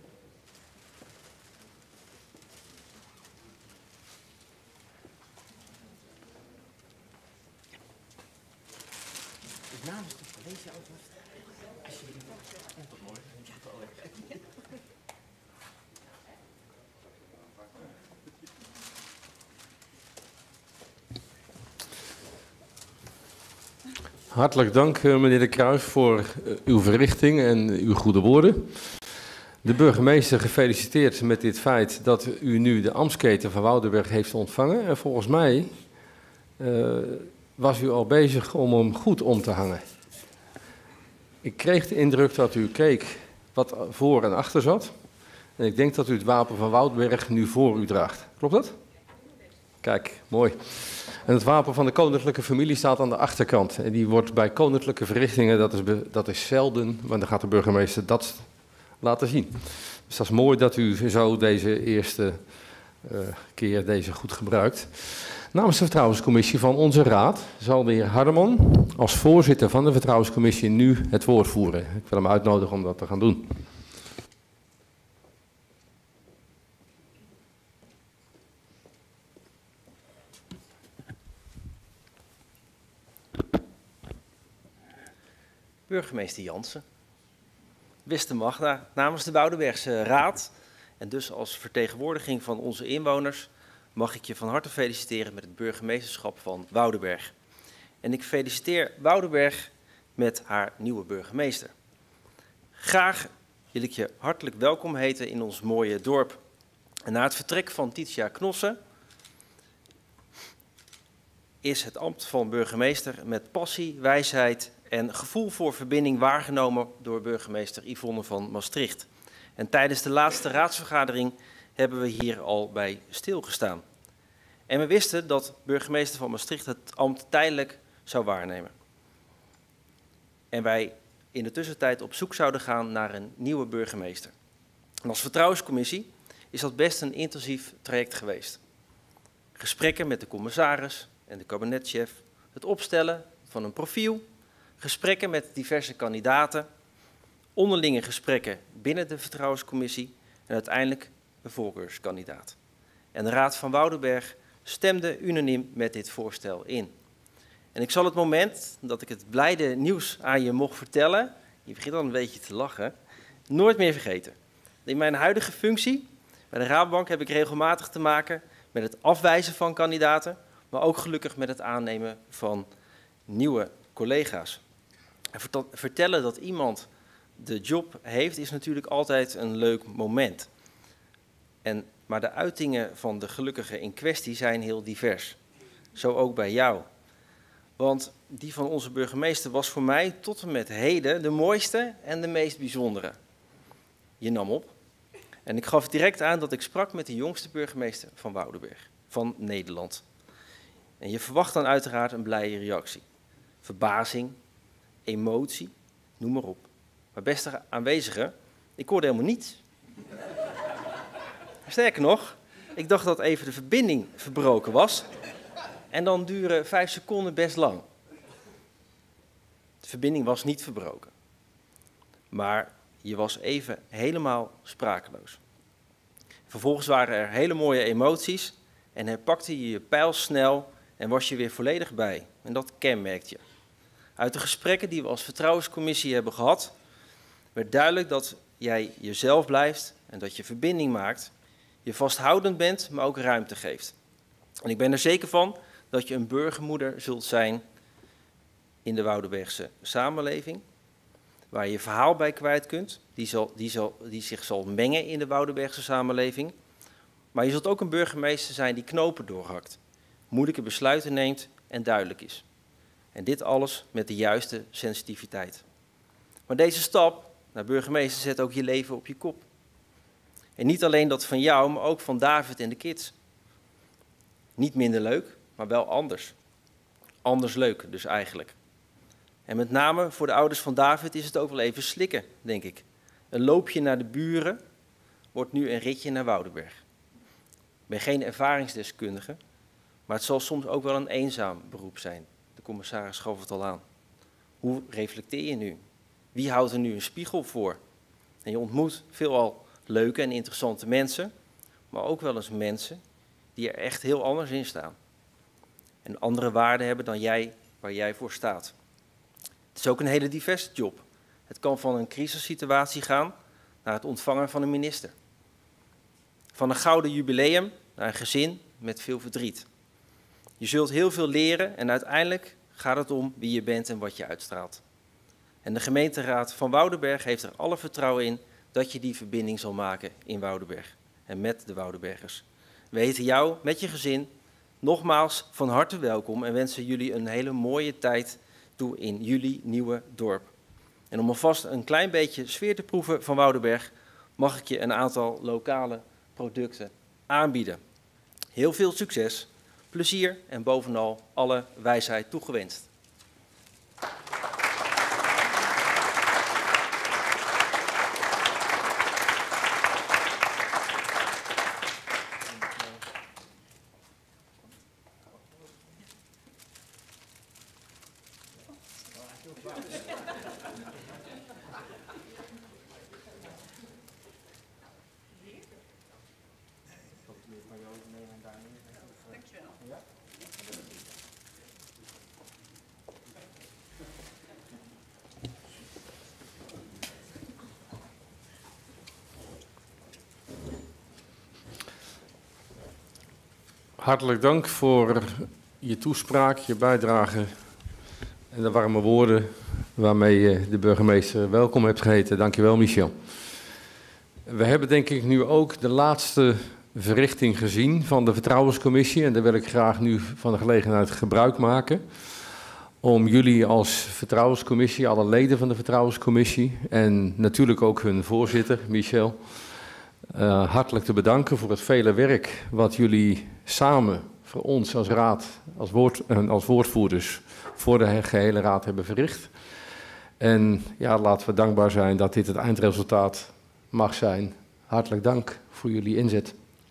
Hartelijk dank, meneer De Kruijf, voor uw verrichting en uw goede woorden. De burgemeester gefeliciteerd met dit feit dat u nu de ambtsketen van Woudenberg heeft ontvangen. En volgens mij uh, was u al bezig om hem goed om te hangen. Ik kreeg de indruk dat u keek wat voor en achter zat. En ik denk dat u het wapen van Woudenberg nu voor u draagt. Klopt dat? Kijk, mooi. En het wapen van de koninklijke familie staat aan de achterkant. En die wordt bij koninklijke verrichtingen, dat is, be, dat is zelden, maar dan gaat de burgemeester dat laten zien. Dus dat is mooi dat u zo deze eerste uh, keer deze goed gebruikt. Namens de Vertrouwenscommissie van onze raad zal de heer Hardeman als voorzitter van de Vertrouwenscommissie nu het woord voeren. Ik wil hem uitnodigen om dat te gaan doen. Burgemeester Jansen, beste Magda, namens de Woudenbergse Raad en dus als vertegenwoordiging van onze inwoners mag ik je van harte feliciteren met het burgemeesterschap van Woudenberg. En ik feliciteer Woudenberg met haar nieuwe burgemeester. Graag wil ik je hartelijk welkom heten in ons mooie dorp. En na het vertrek van Titia Knossen is het ambt van burgemeester met passie, wijsheid en gevoel voor verbinding waargenomen door burgemeester Yvonne van Maastricht. En tijdens de laatste raadsvergadering hebben we hier al bij stilgestaan. En we wisten dat burgemeester van Maastricht het ambt tijdelijk zou waarnemen. En wij in de tussentijd op zoek zouden gaan naar een nieuwe burgemeester. En als vertrouwenscommissie is dat best een intensief traject geweest. Gesprekken met de commissaris en de kabinetchef, het opstellen van een profiel, gesprekken met diverse kandidaten, onderlinge gesprekken binnen de vertrouwenscommissie en uiteindelijk een voorkeurskandidaat. En de Raad van Woudenberg stemde unaniem met dit voorstel in. En ik zal het moment dat ik het blijde nieuws aan je mocht vertellen, je begint al een beetje te lachen, nooit meer vergeten. In mijn huidige functie bij de Rabobank heb ik regelmatig te maken met het afwijzen van kandidaten, maar ook gelukkig met het aannemen van nieuwe collega's. En vertellen dat iemand de job heeft is natuurlijk altijd een leuk moment. En, maar de uitingen van de gelukkige in kwestie zijn heel divers. Zo ook bij jou. Want die van onze burgemeester was voor mij tot en met heden de mooiste en de meest bijzondere. Je nam op. En ik gaf direct aan dat ik sprak met de jongste burgemeester van Woudenberg, van Nederland. En je verwacht dan uiteraard een blije reactie. Verbazing, emotie, noem maar op. Maar beste aanwezigen, ik hoorde helemaal niets. Sterker nog, ik dacht dat even de verbinding verbroken was. En dan duren vijf seconden best lang. De verbinding was niet verbroken. Maar je was even helemaal sprakeloos. Vervolgens waren er hele mooie emoties en herpakte je je pijl snel en was je weer volledig bij. En dat kenmerkt je. Uit de gesprekken die we als vertrouwenscommissie hebben gehad, werd duidelijk dat jij jezelf blijft en dat je verbinding maakt, je vasthoudend bent, maar ook ruimte geeft. En ik ben er zeker van dat je een burgermoeder zult zijn in de Woudenbergse samenleving, waar je je verhaal bij kwijt kunt, die, zal, die, zal, die zich zal mengen in de Woudenbergse samenleving. Maar je zult ook een burgemeester zijn die knopen doorhakt, moeilijke besluiten neemt en duidelijk is. En dit alles met de juiste sensitiviteit. Maar deze stap naar burgemeester zet ook je leven op je kop. En niet alleen dat van jou, maar ook van David en de kids. Niet minder leuk, maar wel anders. Anders leuk dus eigenlijk. En met name voor de ouders van David is het ook wel even slikken, denk ik. Een loopje naar de buren wordt nu een ritje naar Woudenberg. Ik ben geen ervaringsdeskundige, maar het zal soms ook wel een eenzaam beroep zijn. De commissaris gaf het al aan. Hoe reflecteer je nu? Wie houdt er nu een spiegel voor? En je ontmoet veelal leuke en interessante mensen, maar ook wel eens mensen die er echt heel anders in staan. En andere waarden hebben dan jij, waar jij voor staat. Het is ook een hele diverse job. Het kan van een crisissituatie gaan naar het ontvangen van een minister. Van een gouden jubileum naar een gezin met veel verdriet. Je zult heel veel leren en uiteindelijk gaat het om wie je bent en wat je uitstraalt. En de gemeenteraad van Woudenberg heeft er alle vertrouwen in dat je die verbinding zal maken in Woudenberg en met de Woudenbergers. We heten jou met je gezin nogmaals van harte welkom en wensen jullie een hele mooie tijd toe in jullie nieuwe dorp. En om alvast een klein beetje sfeer te proeven van Woudenberg, mag ik je een aantal lokale producten aanbieden. Heel veel succes, plezier en bovenal alle wijsheid toegewenst. Hartelijk dank voor je toespraak, je bijdrage en de warme woorden waarmee je de burgemeester welkom hebt geheten. Dank je wel, Michel. We hebben denk ik nu ook de laatste verrichting gezien van de Vertrouwenscommissie en daar wil ik graag nu van de gelegenheid gebruik maken om jullie als Vertrouwenscommissie, alle leden van de Vertrouwenscommissie en natuurlijk ook hun voorzitter, Michel, Uh, hartelijk te bedanken voor het vele werk wat jullie samen voor ons als raad, als, woord, uh, als woordvoerders voor de gehele raad hebben verricht. En ja, laten we dankbaar zijn dat dit het eindresultaat mag zijn. Hartelijk dank voor jullie inzet.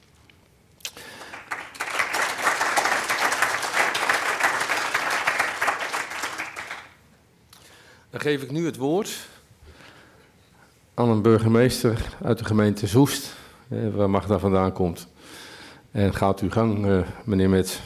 Dan geef ik nu het woord aan een burgemeester uit de gemeente Soest, eh, waar Magda vandaan komt. En gaat uw gang, eh, meneer Mets.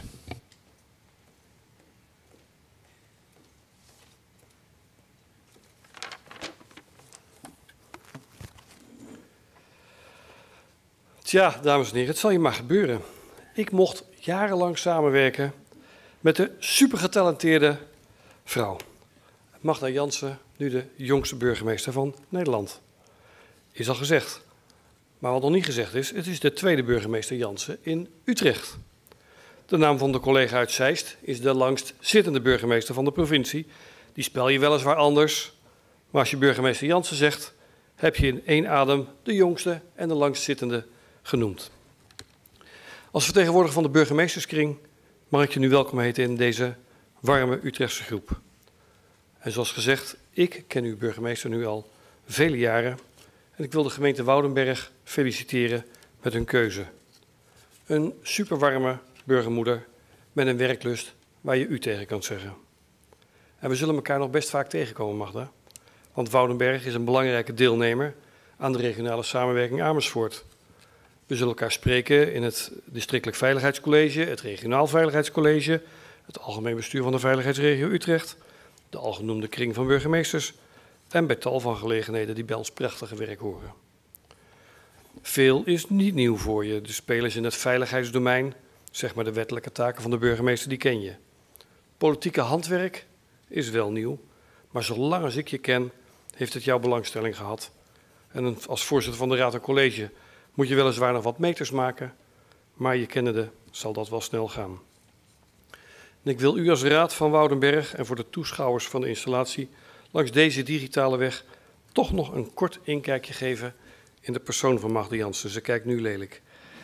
Tja, dames en heren, het zal je maar gebeuren. Ik mocht jarenlang samenwerken met de supergetalenteerde vrouw. Magda Jansen, nu de jongste burgemeester van Nederland. Is al gezegd. Maar wat nog niet gezegd is, het is de tweede burgemeester Jansen in Utrecht. De naam van de collega uit Zeist is de langst zittende burgemeester van de provincie. Die spel je weliswaar anders, maar als je burgemeester Jansen zegt, heb je in één adem de jongste en de langst zittende genoemd. Als vertegenwoordiger van de burgemeesterskring mag ik je nu welkom heten in deze warme Utrechtse groep. En zoals gezegd, ik ken uw burgemeester nu al vele jaren. En ik wil de gemeente Woudenberg feliciteren met hun keuze. Een superwarme burgermoeder met een werklust waar je u tegen kan zeggen. En we zullen elkaar nog best vaak tegenkomen, Magda. Want Woudenberg is een belangrijke deelnemer aan de regionale samenwerking Amersfoort. We zullen elkaar spreken in het districtelijk veiligheidscollege, het regionaal veiligheidscollege, het algemeen bestuur van de veiligheidsregio Utrecht, de algenoemde kring van burgemeesters en bij tal van gelegenheden die bij ons prachtige werk horen. Veel is niet nieuw voor je. De spelers in het veiligheidsdomein, zeg maar de wettelijke taken van de burgemeester, die ken je. Politieke handwerk is wel nieuw, maar zolang als ik je ken, heeft het jouw belangstelling gehad. En als voorzitter van de Raad en College moet je weliswaar nog wat meters maken, maar je kennende zal dat wel snel gaan. En ik wil u als Raad van Woudenberg en voor de toeschouwers van de installatie langs deze digitale weg toch nog een kort inkijkje geven in de persoon van Magda Jansen. Ze kijkt nu lelijk.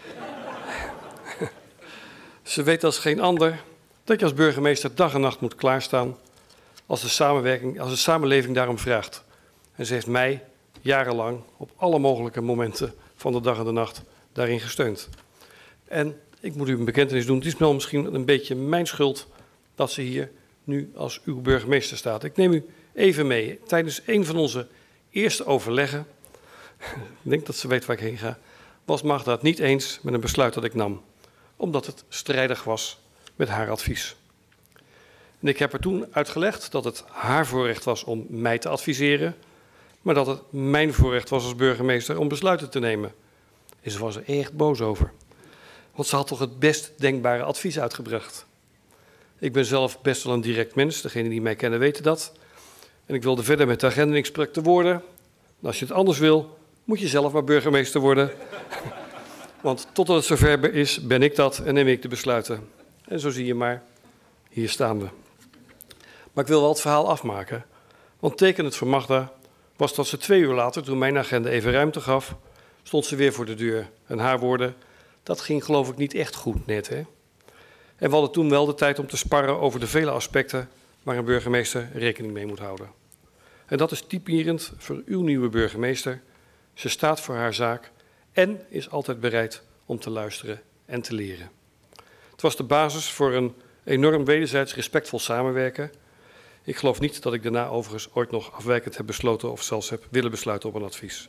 Ze weet als geen ander dat je als burgemeester dag en nacht moet klaarstaan als de, samenwerking, als de samenleving daarom vraagt. En ze heeft mij jarenlang op alle mogelijke momenten van de dag en de nacht daarin gesteund. En ik moet u een bekentenis doen, het is wel misschien een beetje mijn schuld dat ze hier nu als uw burgemeester staat. Ik neem u even mee. Tijdens een van onze eerste overleggen, ik denk dat ze weet waar ik heen ga, was Magda het niet eens met een besluit dat ik nam, omdat het strijdig was met haar advies. En ik heb er toen uitgelegd dat het haar voorrecht was om mij te adviseren, maar dat het mijn voorrecht was als burgemeester om besluiten te nemen. En ze was er echt boos over, want ze had toch het best denkbare advies uitgebracht. Ik ben zelf best wel een direct mens, degenen die mij kennen weten dat. En ik wilde verder met de agenda en ik sprak de woorden. En als je het anders wil, moet je zelf maar burgemeester worden. Want totdat het zover is, ben ik dat en neem ik de besluiten. En zo zie je maar, hier staan we. Maar ik wil wel het verhaal afmaken. Want tekenend voor Magda was dat ze twee uur later, toen mijn agenda even ruimte gaf, stond ze weer voor de deur. En haar woorden, dat ging geloof ik niet echt goed net, hè. En we hadden toen wel de tijd om te sparren over de vele aspecten waar een burgemeester rekening mee moet houden. En dat is typerend voor uw nieuwe burgemeester. Ze staat voor haar zaak en is altijd bereid om te luisteren en te leren. Het was de basis voor een enorm wederzijds respectvol samenwerken. Ik geloof niet dat ik daarna overigens ooit nog afwijkend heb besloten of zelfs heb willen besluiten op een advies.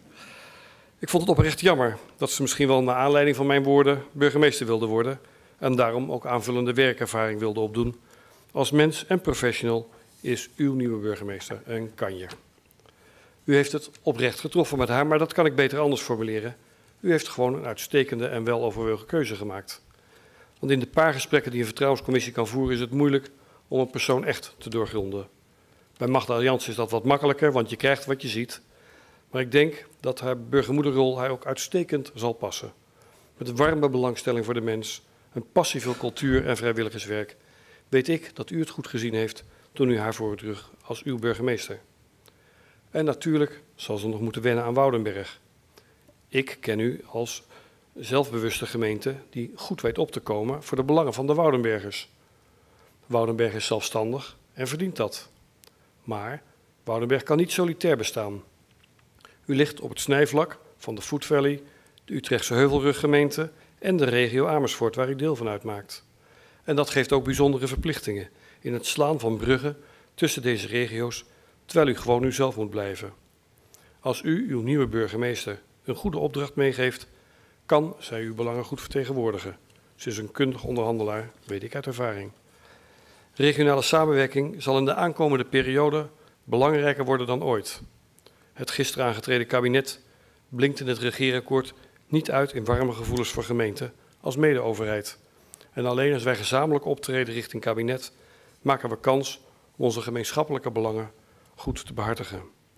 Ik vond het oprecht jammer dat ze misschien wel naar aanleiding van mijn woorden burgemeester wilde worden en daarom ook aanvullende werkervaring wilde opdoen. Als mens en professional is uw nieuwe burgemeester een kanjer. U heeft het oprecht getroffen met haar, maar dat kan ik beter anders formuleren. U heeft gewoon een uitstekende en weloverwogen keuze gemaakt. Want in de paar gesprekken die een vertrouwenscommissie kan voeren is het moeilijk om een persoon echt te doorgronden. Bij Magda Jansen is dat wat makkelijker, want je krijgt wat je ziet. Maar ik denk dat haar burgermoederrol haar ook uitstekend zal passen. Met een warme belangstelling voor de mens, een passie voor cultuur en vrijwilligerswerk, weet ik dat u het goed gezien heeft toen u haar voor terug als uw burgemeester. En natuurlijk zal ze nog moeten wennen aan Woudenberg. Ik ken u als zelfbewuste gemeente die goed weet op te komen voor de belangen van de Woudenbergers. Woudenberg is zelfstandig en verdient dat. Maar Woudenberg kan niet solitair bestaan. U ligt op het snijvlak van de Food Valley, de Utrechtse Heuvelruggemeente en de regio Amersfoort, waar u deel van uitmaakt. En dat geeft ook bijzondere verplichtingen in het slaan van bruggen tussen deze regio's, terwijl u gewoon uzelf moet blijven. Als u uw nieuwe burgemeester een goede opdracht meegeeft, kan zij uw belangen goed vertegenwoordigen. Ze is een kundig onderhandelaar, weet ik uit ervaring. Regionale samenwerking zal in de aankomende periode belangrijker worden dan ooit. Het gisteren aangetreden kabinet blinkt in het regeerakkoord niet uit in warme gevoelens voor gemeenten als medeoverheid. En alleen als wij gezamenlijk optreden richting kabinet, maken we kans om onze gemeenschappelijke belangen goed te behartigen.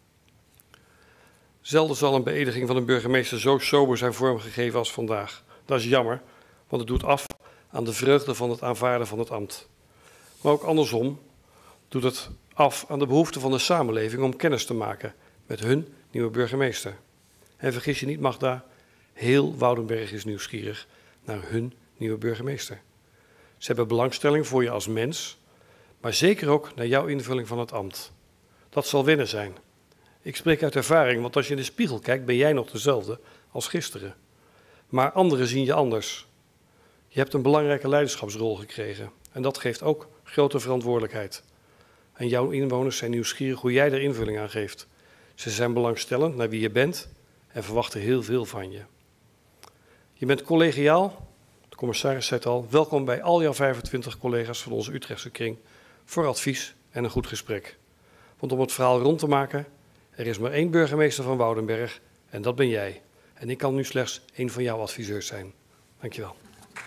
Zelden zal een beëdiging van een burgemeester zo sober zijn vormgegeven als vandaag. Dat is jammer, want het doet af aan de vreugde van het aanvaarden van het ambt. Maar ook andersom doet het af aan de behoefte van de samenleving om kennis te maken met hun nieuwe burgemeester. En vergis je niet, Magda, heel Woudenberg is nieuwsgierig naar hun nieuwe burgemeester. Ze hebben belangstelling voor je als mens, maar zeker ook naar jouw invulling van het ambt. Dat zal wennen zijn. Ik spreek uit ervaring, want als je in de spiegel kijkt, ben jij nog dezelfde als gisteren. Maar anderen zien je anders. Je hebt een belangrijke leiderschapsrol gekregen en dat geeft ook grote verantwoordelijkheid. En jouw inwoners zijn nieuwsgierig hoe jij er invulling aan geeft. Ze zijn belangstellend naar wie je bent en verwachten heel veel van je. Je bent collegiaal, de commissaris zei het al, welkom bij al jouw vijfentwintig collega's van onze Utrechtse kring voor advies en een goed gesprek. Want om het verhaal rond te maken, er is maar één burgemeester van Woudenberg en dat ben jij. En ik kan nu slechts één van jouw adviseurs zijn. Dankjewel.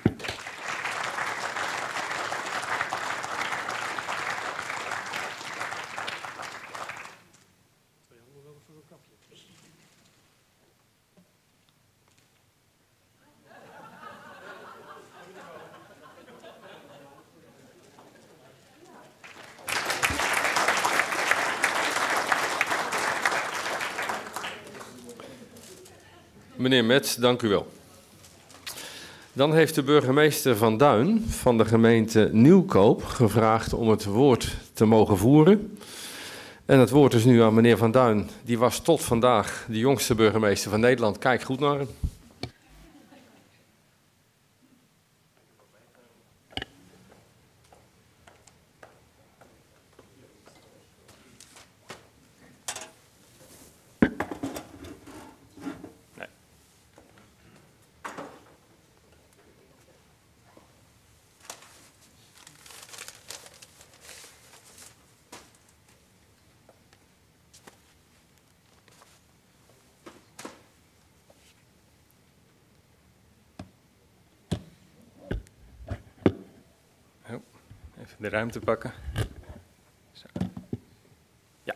Meneer Metz, dank u wel. Dan heeft de burgemeester Van Duin van de gemeente Nieuwkoop gevraagd om het woord te mogen voeren. En het woord is nu aan meneer Van Duin. Die was tot vandaag de jongste burgemeester van Nederland. Kijk goed naar hem. de ruimte pakken. Zo. Ja.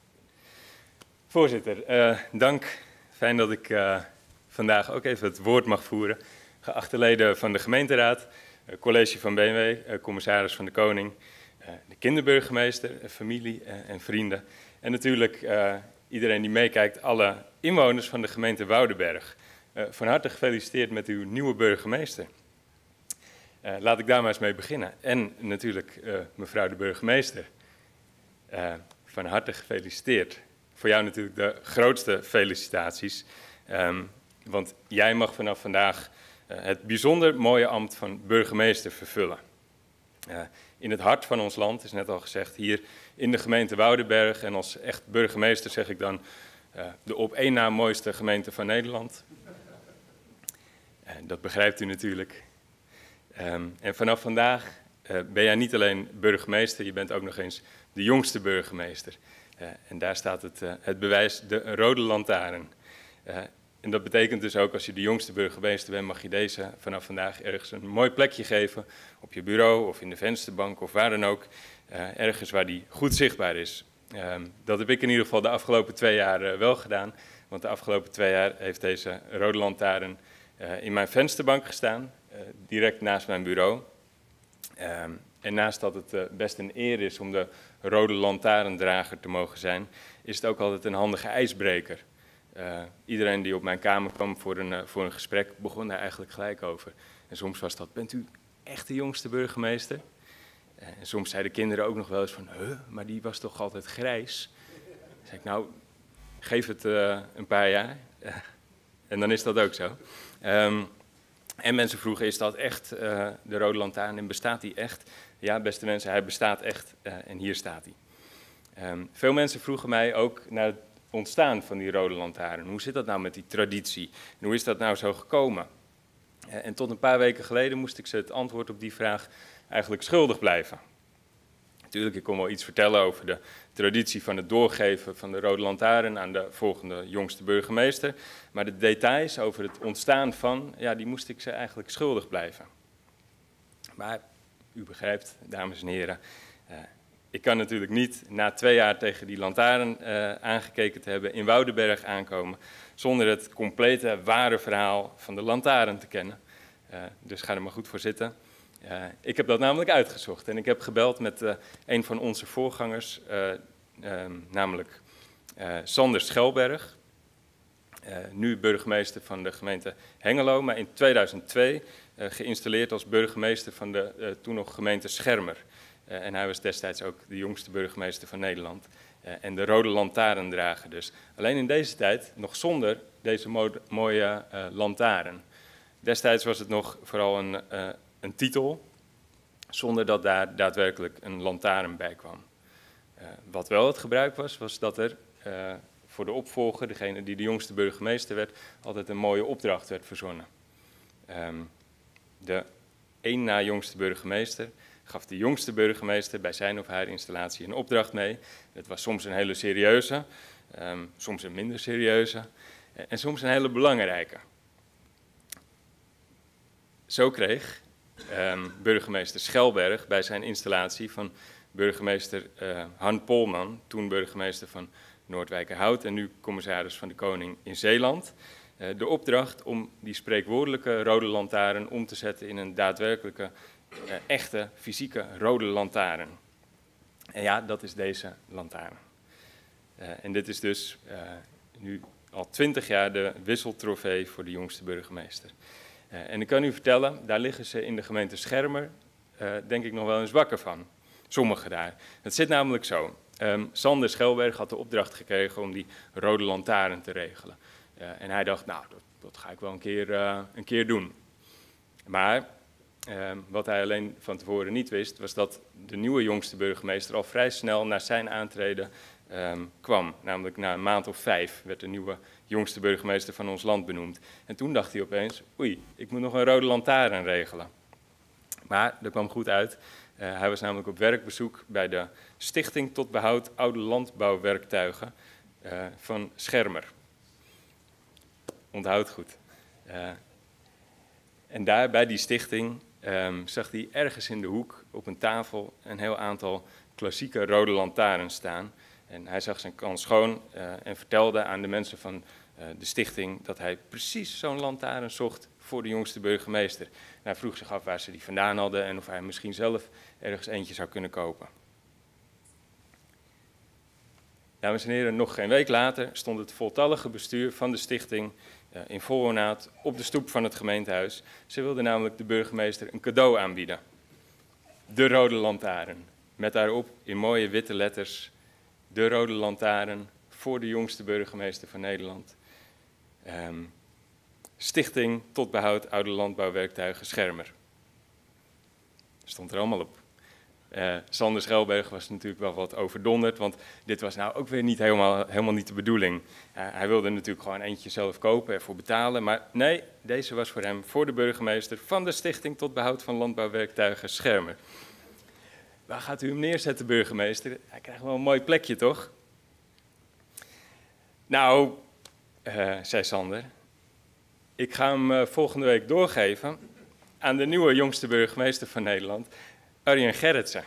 Voorzitter, uh, dank. Fijn dat ik uh, vandaag ook even het woord mag voeren. Geachte leden van de gemeenteraad, uh, college van B N W, uh, commissaris van de Koning, uh, de kinderburgemeester, uh, familie uh, en vrienden. En natuurlijk uh, iedereen die meekijkt, alle inwoners van de gemeente Woudenberg. Uh, van harte gefeliciteerd met uw nieuwe burgemeester. Uh, laat ik daar maar eens mee beginnen. En natuurlijk uh, mevrouw de burgemeester, uh, van harte gefeliciteerd. Voor jou natuurlijk de grootste felicitaties. Um, want jij mag vanaf vandaag uh, het bijzonder mooie ambt van burgemeester vervullen. Uh, in het hart van ons land, is net al gezegd, hier in de gemeente Woudenberg. En als echt burgemeester zeg ik dan uh, de op één na mooiste gemeente van Nederland. Uh, dat begrijpt u natuurlijk. Um, en vanaf vandaag uh, ben jij niet alleen burgemeester, je bent ook nog eens de jongste burgemeester. Uh, en daar staat het, uh, het bewijs, de rode lantaarn. Uh, en dat betekent dus ook, als je de jongste burgemeester bent, mag je deze vanaf vandaag ergens een mooi plekje geven. Op je bureau of in de vensterbank of waar dan ook. Uh, ergens waar die goed zichtbaar is. Um, dat heb ik in ieder geval de afgelopen twee jaar uh, wel gedaan. Want de afgelopen twee jaar heeft deze rode lantaarn uh, in mijn vensterbank gestaan. Uh, direct naast mijn bureau. Um, en naast dat het uh, best een eer is om de rode lantaarndrager te mogen zijn, is het ook altijd een handige ijsbreker. Uh, iedereen die op mijn kamer kwam voor een, uh, voor een gesprek begon daar eigenlijk gelijk over. En soms was dat, bent u echt de jongste burgemeester? Uh, en soms zeiden kinderen ook nog wel eens van, huh, maar die was toch altijd grijs? Dan zei ik, nou, geef het uh, een paar jaar. Uh, en dan is dat ook zo. Um, En mensen vroegen, is dat echt uh, de rode lantaarn en bestaat die echt? Ja, beste mensen, hij bestaat echt uh, en hier staat hij. Um, veel mensen vroegen mij ook naar het ontstaan van die rode lantaarn. Hoe zit dat nou met die traditie? En hoe is dat nou zo gekomen? Uh, en tot een paar weken geleden moest ik ze het antwoord op die vraag eigenlijk schuldig blijven. Natuurlijk, ik kon wel iets vertellen over de traditie van het doorgeven van de rode lantaarn aan de volgende jongste burgemeester. Maar de details over het ontstaan van, ja, die moest ik ze eigenlijk schuldig blijven. Maar u begrijpt, dames en heren, uh, ik kan natuurlijk niet na twee jaar tegen die lantaarn uh, aangekeken te hebben in Woudenberg aankomen zonder het complete ware verhaal van de lantaarn te kennen. Uh, dus ga er maar goed voor zitten. Uh, ik heb dat namelijk uitgezocht en ik heb gebeld met uh, een van onze voorgangers, uh, uh, namelijk uh, Sander Schelberg, uh, nu burgemeester van de gemeente Hengelo, maar in tweeduizend twee uh, geïnstalleerd als burgemeester van de uh, toen nog gemeente Schermer. Uh, en hij was destijds ook de jongste burgemeester van Nederland uh, en de rode lantaarndrager dus. Alleen in deze tijd nog zonder deze mo mooie uh, lantaarn. Destijds was het nog vooral een... Uh, een titel, zonder dat daar daadwerkelijk een lantaarn bij kwam. Uh, wat wel het gebruik was, was dat er uh, voor de opvolger, degene die de jongste burgemeester werd, altijd een mooie opdracht werd verzonnen. Um, de één na jongste burgemeester gaf de jongste burgemeester bij zijn of haar installatie een opdracht mee. Het was soms een hele serieuze, um, soms een minder serieuze en soms een hele belangrijke. Zo kreeg Um, burgemeester Schelberg bij zijn installatie van burgemeester uh, Han Polman, toen burgemeester van Noordwijkerhout en nu commissaris van de Koning in Zeeland, uh, de opdracht om die spreekwoordelijke rode lantaarn om te zetten in een daadwerkelijke, uh, echte, fysieke rode lantaarn. En ja, dat is deze lantaarn. Uh, en dit is dus uh, nu al twintig jaar de wisseltrofee voor de jongste burgemeester. Uh, en ik kan u vertellen, daar liggen ze in de gemeente Schermer, uh, denk ik nog wel eens wakker van. Sommigen daar. Het zit namelijk zo. Um, Sander Schelberg had de opdracht gekregen om die rode lantaarn te regelen. Uh, en hij dacht, nou, dat, dat ga ik wel een keer, uh, een keer doen. Maar uh, wat hij alleen van tevoren niet wist, was dat de nieuwe jongste burgemeester al vrij snel na zijn aantreden um, kwam. Namelijk na een maand of vijf werd de nieuwe jongste burgemeester van ons land benoemd. En toen dacht hij opeens, oei, ik moet nog een rode lantaarn regelen. Maar dat kwam goed uit. Uh, hij was namelijk op werkbezoek bij de Stichting tot Behoud Oude Landbouwwerktuigen uh, van Schermer. Onthoud goed. Uh, en daar bij die stichting um, zag hij ergens in de hoek op een tafel een heel aantal klassieke rode lantaarns staan. En hij zag zijn kans schoon uh, en vertelde aan de mensen van uh, de stichting dat hij precies zo'n lantaarn zocht voor de jongste burgemeester. En hij vroeg zich af waar ze die vandaan hadden en of hij misschien zelf ergens eentje zou kunnen kopen. Dames en heren, nog geen week later stond het voltallige bestuur van de stichting uh, in vol ornaat op de stoep van het gemeentehuis. Ze wilden namelijk de burgemeester een cadeau aanbieden. De rode lantaarn, met daarop in mooie witte letters: de rode lantaarn voor de jongste burgemeester van Nederland. Um, Stichting tot behoud oude landbouwwerktuigen Schermer. Stond er allemaal op. Uh, Sander Schelberg was natuurlijk wel wat overdonderd, want dit was nou ook weer niet helemaal, helemaal niet de bedoeling. Uh, hij wilde natuurlijk gewoon eentje zelf kopen, ervoor betalen, maar nee, deze was voor hem, voor de burgemeester van de Stichting tot behoud van landbouwwerktuigen Schermer. Waar gaat u hem neerzetten, burgemeester? Hij krijgt wel een mooi plekje, toch? Nou, uh, zei Sander, ik ga hem uh, volgende week doorgeven aan de nieuwe jongste burgemeester van Nederland, Arjen Gerritsen.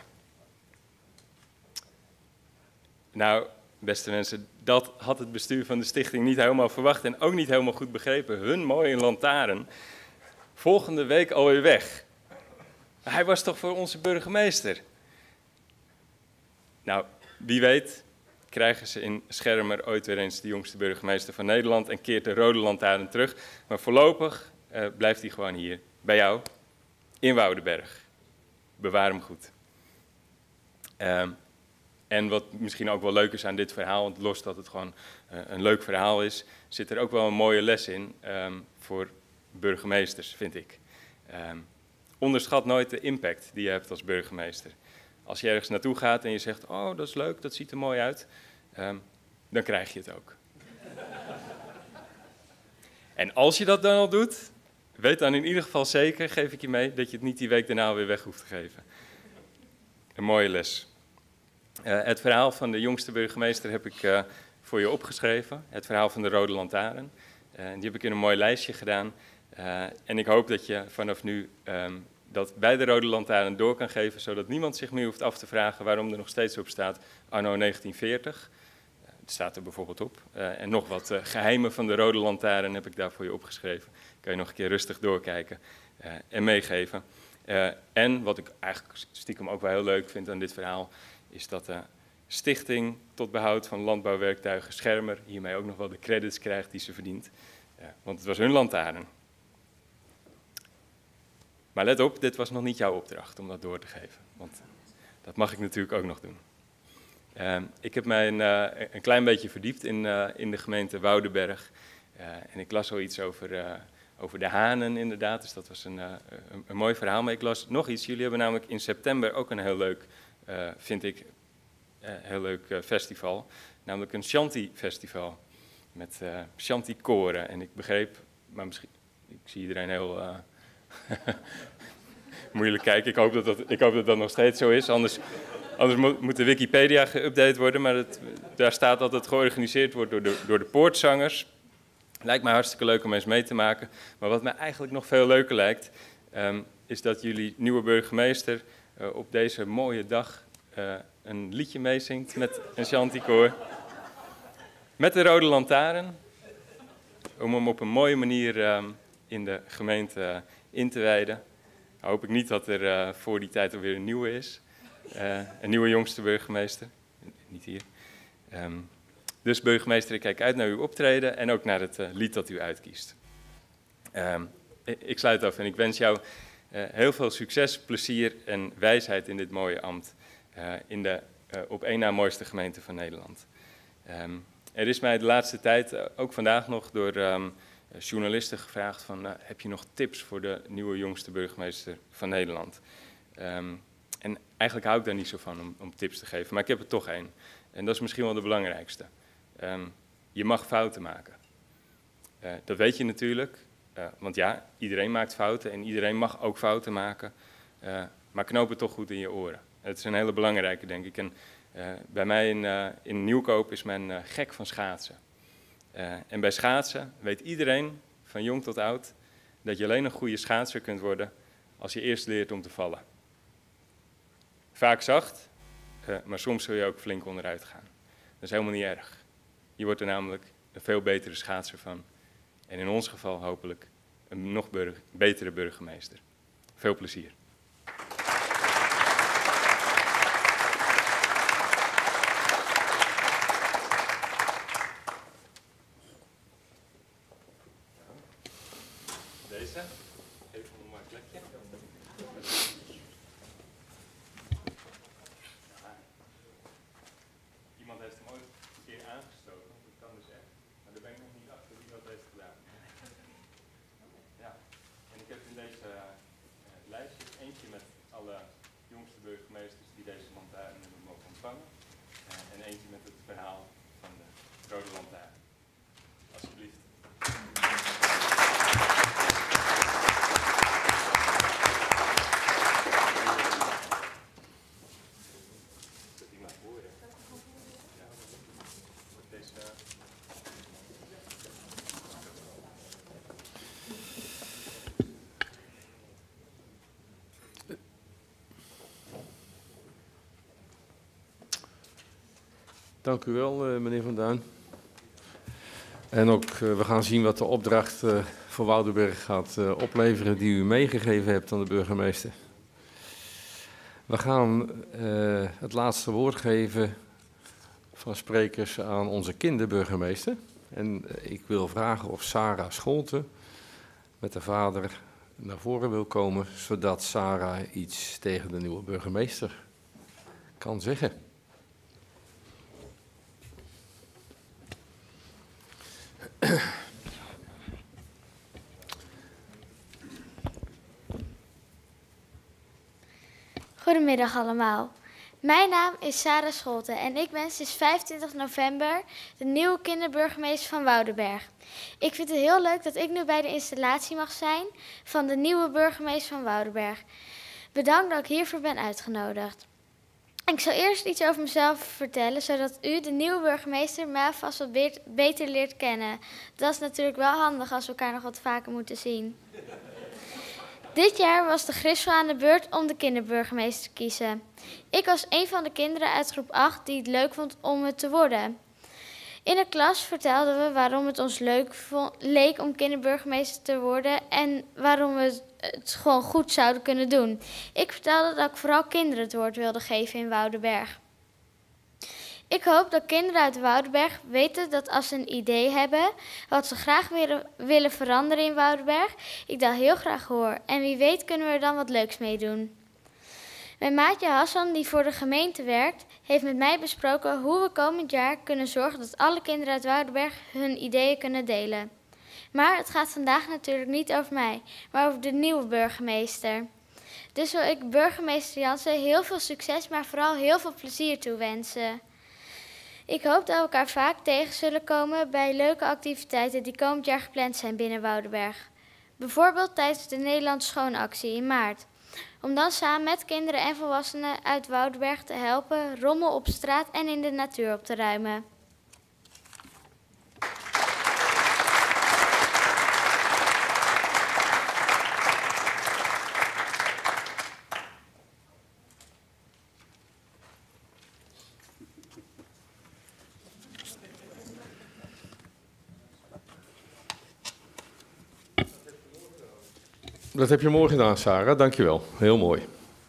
Nou, beste mensen, dat had het bestuur van de stichting niet helemaal verwacht en ook niet helemaal goed begrepen. Hun mooie lantaarn, volgende week alweer weg. Hij was toch voor onze burgemeester? Nou, wie weet krijgen ze in Schermer ooit weer eens de jongste burgemeester van Nederland en keert de rode lantaarn terug. Maar voorlopig uh, blijft hij gewoon hier, bij jou, in Woudenberg. Bewaar hem goed. Um, en wat misschien ook wel leuk is aan dit verhaal, want los dat het gewoon uh, een leuk verhaal is, zit er ook wel een mooie les in um, voor burgemeesters, vind ik. Um, onderschat nooit de impact die je hebt als burgemeester. Als je ergens naartoe gaat en je zegt, oh, dat is leuk, dat ziet er mooi uit, um, dan krijg je het ook. En als je dat dan al doet, weet dan in ieder geval zeker, geef ik je mee, dat je het niet die week daarna weer weg hoeft te geven. Een mooie les. Uh, het verhaal van de jongste burgemeester heb ik uh, voor je opgeschreven. Het verhaal van de rode lantaarn. Uh, die heb ik in een mooi lijstje gedaan. Uh, en ik hoop dat je vanaf nu um, dat bij de rode lantaarn door kan geven, zodat niemand zich meer hoeft af te vragen waarom er nog steeds op staat anno negentien veertig. Uh, het staat er bijvoorbeeld op. Uh, en nog wat uh, geheimen van de rode lantaarn heb ik daar voor je opgeschreven. Kan je nog een keer rustig doorkijken uh, en meegeven. Uh, en wat ik eigenlijk stiekem ook wel heel leuk vind aan dit verhaal, is dat de Stichting tot behoud van landbouwwerktuigen Schermer hiermee ook nog wel de credits krijgt die ze verdient. Uh, want het was hun lantaarn. Maar let op, dit was nog niet jouw opdracht om dat door te geven. Want dat mag ik natuurlijk ook nog doen. Uh, ik heb mij een, uh, een klein beetje verdiept in, uh, in de gemeente Woudenberg. Uh, en ik las zoiets over, uh, over de hanen inderdaad, dus dat was een, uh, een, een mooi verhaal. Maar ik las nog iets, jullie hebben namelijk in september ook een heel leuk, uh, vind ik, uh, heel leuk uh, festival. Namelijk een Shanti-festival met uh, Shanti-koren. En ik begreep, maar misschien, ik zie iedereen heel uh, moeilijk kijken. Ik hoop, dat dat, ik hoop dat dat nog steeds zo is, anders... Anders moet, moet de Wikipedia geüpdate worden, maar het, daar staat dat het georganiseerd wordt door de, door de poortzangers. Lijkt mij hartstikke leuk om eens mee te maken. Maar wat mij eigenlijk nog veel leuker lijkt, um, is dat jullie nieuwe burgemeester uh, op deze mooie dag uh, een liedje meezingt met een Shanti-koor. Met de rode lantaarn, om hem op een mooie manier um, in de gemeente uh, in te wijden. Nou hoop ik niet dat er uh, voor die tijd alweer een nieuwe is. Uh, een nieuwe jongste burgemeester, niet hier. Um, dus burgemeester, ik kijk uit naar uw optreden en ook naar het uh, lied dat u uitkiest. Um, ik sluit af en ik wens jou uh, heel veel succes, plezier en wijsheid in dit mooie ambt. Uh, in de uh, op één na mooiste gemeente van Nederland. Um, er is mij de laatste tijd, uh, ook vandaag nog, door um, journalisten gevraagd van, uh, heb je nog tips voor de nieuwe jongste burgemeester van Nederland? Um, En eigenlijk hou ik daar niet zo van om, om tips te geven, maar ik heb er toch één. En dat is misschien wel de belangrijkste. Um, je mag fouten maken. Uh, dat weet je natuurlijk, uh, want ja, iedereen maakt fouten en iedereen mag ook fouten maken. Uh, maar knoop het toch goed in je oren. Het is een hele belangrijke, denk ik. En uh, bij mij in, uh, in Nieuwkoop is men uh, gek van schaatsen. Uh, en bij schaatsen weet iedereen, van jong tot oud, dat je alleen een goede schaatser kunt worden als je eerst leert om te vallen. vaak zacht, uh, maar soms zul je ook flink onderuit gaan. Dat is helemaal niet erg. Je wordt er namelijk een veel betere schaatser van. En in ons geval hopelijk een nog burg, betere burgemeester. Veel plezier. Deze, even een mooi plekje. Iemand heeft hem ooit een keer aangestoken, dat kan dus echt. Maar daar ben ik nog niet achter wie dat heeft gedaan. Ja, en ik heb in deze uh, lijstje eentje met alle jongste burgemeesters die deze lantaarn mogen ontvangen. Uh, en eentje met het verhaal van de rode lantaarn. Alsjeblieft. Dank u wel, meneer Van Duin. En ook, uh, we gaan zien wat de opdracht uh, voor Woudenberg gaat uh, opleveren die u meegegeven hebt aan de burgemeester. We gaan uh, het laatste woord geven van sprekers aan onze kinderburgemeester. En uh, ik wil vragen of Sarah Scholten met de vader naar voren wil komen, zodat Sarah iets tegen de nieuwe burgemeester kan zeggen. Goedemiddag allemaal. Mijn naam is Sarah Scholten en ik ben sinds vijfentwintig november de nieuwe kinderburgemeester van Woudenberg. Ik vind het heel leuk dat ik nu bij de installatie mag zijn van de nieuwe burgemeester van Woudenberg. Bedankt dat ik hiervoor ben uitgenodigd. Ik zal eerst iets over mezelf vertellen, zodat u, de nieuwe burgemeester, mij alvast wat beter leert kennen. Dat is natuurlijk wel handig als we elkaar nog wat vaker moeten zien. Dit jaar was de Grissel aan de beurt om de kinderburgemeester te kiezen. Ik was een van de kinderen uit groep acht die het leuk vond om het te worden. In de klas vertelden we waarom het ons leuk vond, leek om kinderburgemeester te worden en waarom we het gewoon goed zouden kunnen doen. Ik vertelde dat ik vooral kinderen het woord wilde geven in Woudenberg. Ik hoop dat kinderen uit Woudenberg weten dat als ze een idee hebben wat ze graag willen, willen veranderen in Woudenberg, ik dat heel graag hoor. En wie weet kunnen we er dan wat leuks mee doen. Mijn maatje Hassan, die voor de gemeente werkt, heeft met mij besproken hoe we komend jaar kunnen zorgen dat alle kinderen uit Woudenberg hun ideeën kunnen delen. Maar het gaat vandaag natuurlijk niet over mij, maar over de nieuwe burgemeester. Dus wil ik burgemeester Jansen heel veel succes, maar vooral heel veel plezier toewensen. Ik hoop dat we elkaar vaak tegen zullen komen bij leuke activiteiten die komend jaar gepland zijn binnen Woudenberg. Bijvoorbeeld tijdens de Nederlandse Schoonactie in maart. Om dan samen met kinderen en volwassenen uit Woudenberg te helpen rommel op straat en in de natuur op te ruimen. Dat heb je mooi gedaan, Sarah. Dank je wel. Heel mooi.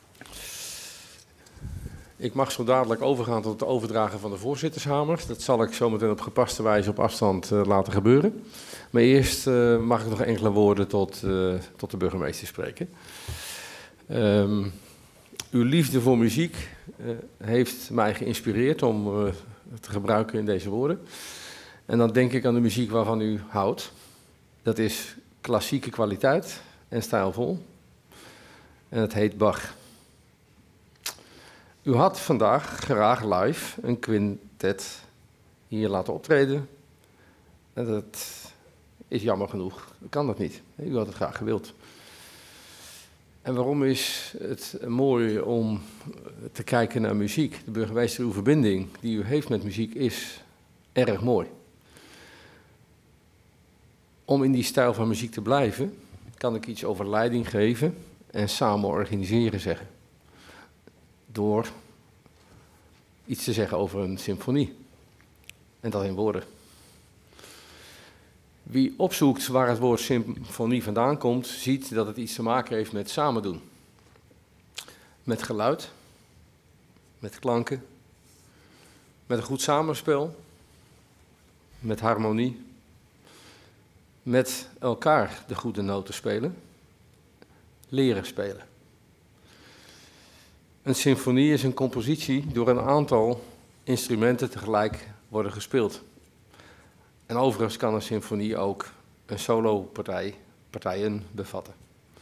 Ik mag zo dadelijk overgaan tot het overdragen van de voorzittershamer. Dat zal ik zometeen op gepaste wijze op afstand uh, laten gebeuren. Maar eerst uh, mag ik nog enkele woorden tot, uh, tot de burgemeester spreken. Um, uw liefde voor muziek uh, heeft mij geïnspireerd om uh, te gebruiken in deze woorden. En dan denk ik aan de muziek waarvan u houdt. Dat is klassieke kwaliteit en stijlvol. En het heet Bach. U had vandaag graag live een quintet hier laten optreden. En dat is jammer genoeg. Kan dat niet. U had het graag gewild. En waarom is het mooi om te kijken naar muziek? De burgemeester, uw verbinding die u heeft met muziek is erg mooi. Om in die stijl van muziek te blijven, kan ik iets over leiding geven en samen organiseren zeggen. door iets te zeggen over een symfonie. En dat in woorden. Wie opzoekt waar het woord symfonie vandaan komt, ziet dat het iets te maken heeft met samen doen. Met geluid, met klanken, met een goed samenspel, met harmonie, met elkaar de goede noten spelen, leren spelen. Een symfonie is een compositie door een aantal instrumenten tegelijk worden gespeeld. En overigens kan een symfonie ook een solopartij, partijen bevatten.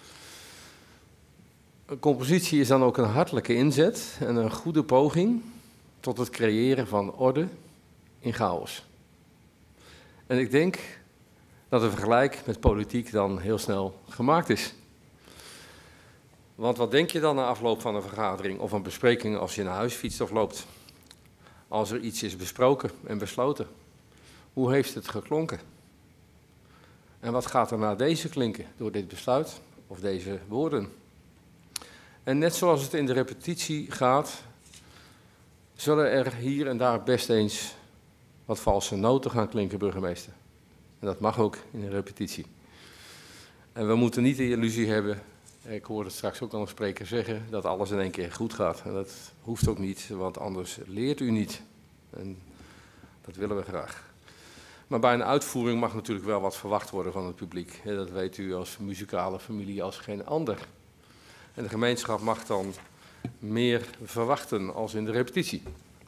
Een compositie is dan ook een hartelijke inzet en een goede poging tot het creëren van orde in chaos. En ik denk dat een vergelijk met politiek dan heel snel gemaakt is. Want wat denk je dan na afloop van een vergadering of een bespreking als je naar huis fietst of loopt? Als er iets is besproken en besloten. Hoe heeft het geklonken? En wat gaat er na deze klinken door dit besluit of deze woorden? En net zoals het in de repetitie gaat, zullen er hier en daar best eens wat valse noten gaan klinken, burgemeester. En dat mag ook in een repetitie. En we moeten niet de illusie hebben, ik hoorde het straks ook al een spreker zeggen, dat alles in één keer goed gaat. En dat hoeft ook niet, want anders leert u niet. En dat willen we graag. Maar bij een uitvoering mag natuurlijk wel wat verwacht worden van het publiek. Dat weet u als muzikale familie als geen ander. En de gemeenschap mag dan meer verwachten als in de repetitie.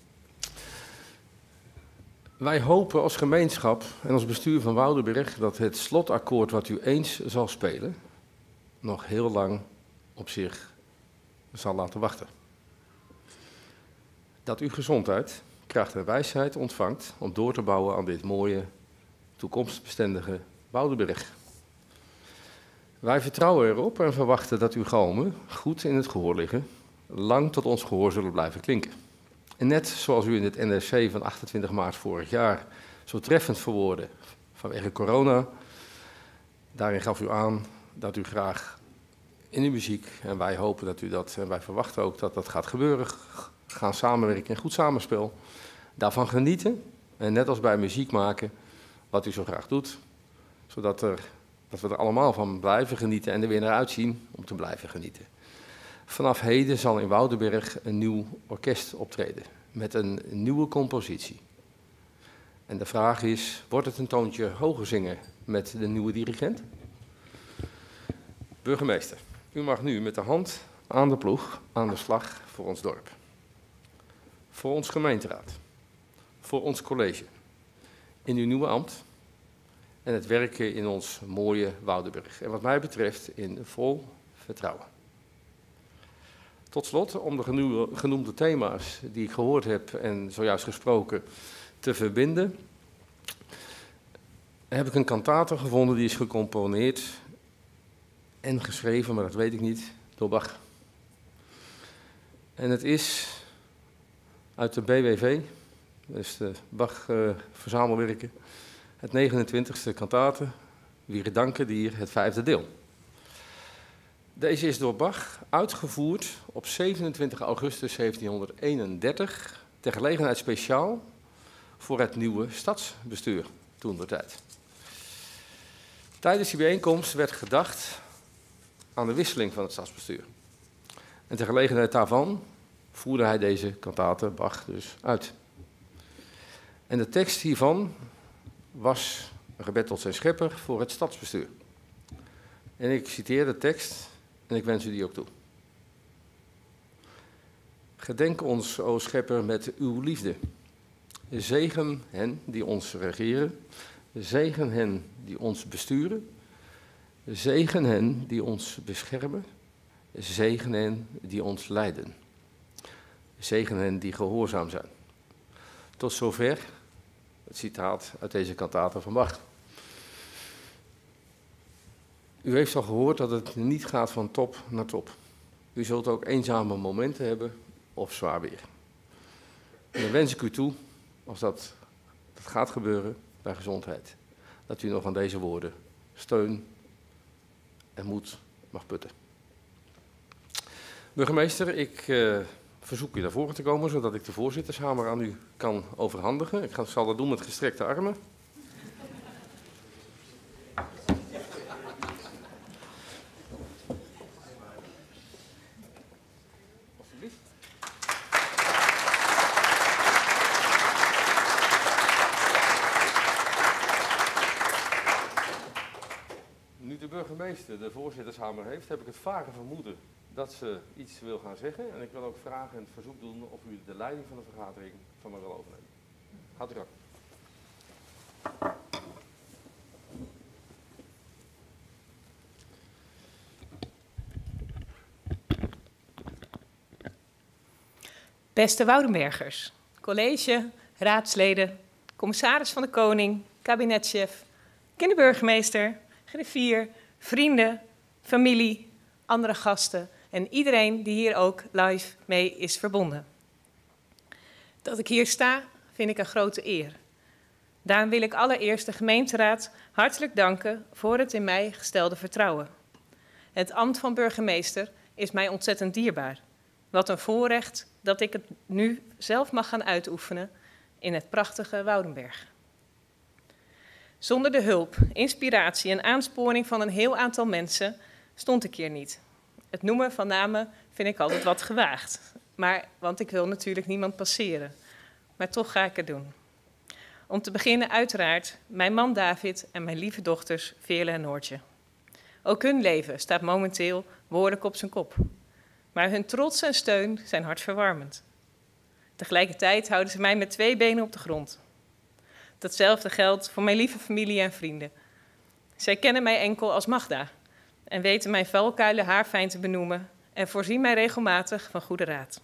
Wij hopen als gemeenschap en als bestuur van Woudenberg dat het slotakkoord wat u eens zal spelen nog heel lang op zich zal laten wachten. Dat u gezondheid, kracht en wijsheid ontvangt om door te bouwen aan dit mooie, toekomstbestendige Woudenberg. Wij vertrouwen erop en verwachten dat uw galmen goed in het gehoor liggen, lang tot ons gehoor zullen blijven klinken. En net zoals u in het N R C van achtentwintig maart vorig jaar zo treffend verwoordde vanwege corona, daarin gaf u aan dat u graag in uw muziek, en wij hopen dat u dat, en wij verwachten ook dat dat gaat gebeuren, gaan samenwerken in goed samenspel, daarvan genieten en net als bij muziek maken wat u zo graag doet, zodat er, dat we er allemaal van blijven genieten en er weer naar uitzien om te blijven genieten. Vanaf heden zal in Woudenberg een nieuw orkest optreden met een nieuwe compositie. En de vraag is, wordt het een toontje hoger zingen met de nieuwe dirigent? Burgemeester, u mag nu met de hand aan de ploeg aan de slag voor ons dorp. Voor ons gemeenteraad. Voor ons college. In uw nieuwe ambt. En het werken in ons mooie Woudenberg. En wat mij betreft in vol vertrouwen. Tot slot, om de genoemde thema's die ik gehoord heb en zojuist gesproken te verbinden, heb ik een kantate gevonden die is gecomponeerd en geschreven, maar dat weet ik niet, door Bach. En het is uit de B W V, dus de Bach uh, verzamelwerken, het negenentwintigste kantate, Wie danken dier, het vijfde deel. Deze is door Bach uitgevoerd op zevenentwintig augustus zeventienhonderdeenendertig, ter gelegenheid speciaal voor het nieuwe stadsbestuur toentertijd. Tijdens die bijeenkomst werd gedacht aan de wisseling van het stadsbestuur. En ter gelegenheid daarvan voerde hij deze kantate Bach dus uit. En de tekst hiervan was een gebed tot zijn schepper voor het stadsbestuur. En ik citeer de tekst en ik wens u die ook toe. Gedenk ons, o schepper, met uw liefde. Zegen hen die ons regeren. Zegen hen die ons besturen. Zegen hen die ons beschermen. Zegen hen die ons leiden. Zegen hen die gehoorzaam zijn. Tot zover het citaat uit deze kantate van Bach. U heeft al gehoord dat het niet gaat van top naar top. U zult ook eenzame momenten hebben of zwaar weer. En dan wens ik u toe, als dat, dat gaat gebeuren bij gezondheid, dat u nog aan deze woorden steun en moed mag putten. Burgemeester, ik uh, verzoek u naar voren te komen, zodat ik de voorzittershamer aan u kan overhandigen. Ik ga, zal dat doen met gestrekte armen. Nu de burgemeester de voorzittershamer heeft, heb ik het vage vermoeden dat ze iets wil gaan zeggen. En ik wil ook vragen en het verzoek doen of u de leiding van de vergadering van me wil overnemen. Gaat u gang. Beste Woudenbergers, college, raadsleden, commissaris van de Koning, kabinetchef, kinderburgemeester, griffier, vrienden, familie, andere gasten en iedereen die hier ook live mee is verbonden. Dat ik hier sta, vind ik een grote eer. Daarom wil ik allereerst de gemeenteraad hartelijk danken voor het in mij gestelde vertrouwen. Het ambt van burgemeester is mij ontzettend dierbaar. Wat een voorrecht dat ik het nu zelf mag gaan uitoefenen in het prachtige Woudenberg. Zonder de hulp, inspiratie en aansporing van een heel aantal mensen stond ik hier niet. Het noemen van namen vind ik altijd wat gewaagd, maar, want ik wil natuurlijk niemand passeren. Maar toch ga ik het doen. Om te beginnen uiteraard mijn man David en mijn lieve dochters Veerle en Noortje. Ook hun leven staat momenteel behoorlijk op zijn kop. Maar hun trots en steun zijn hartverwarmend. Tegelijkertijd houden ze mij met twee benen op de grond. Datzelfde geldt voor mijn lieve familie en vrienden. Zij kennen mij enkel als Magda en weten mijn valkuilen haarfijn te benoemen en voorzien mij regelmatig van goede raad.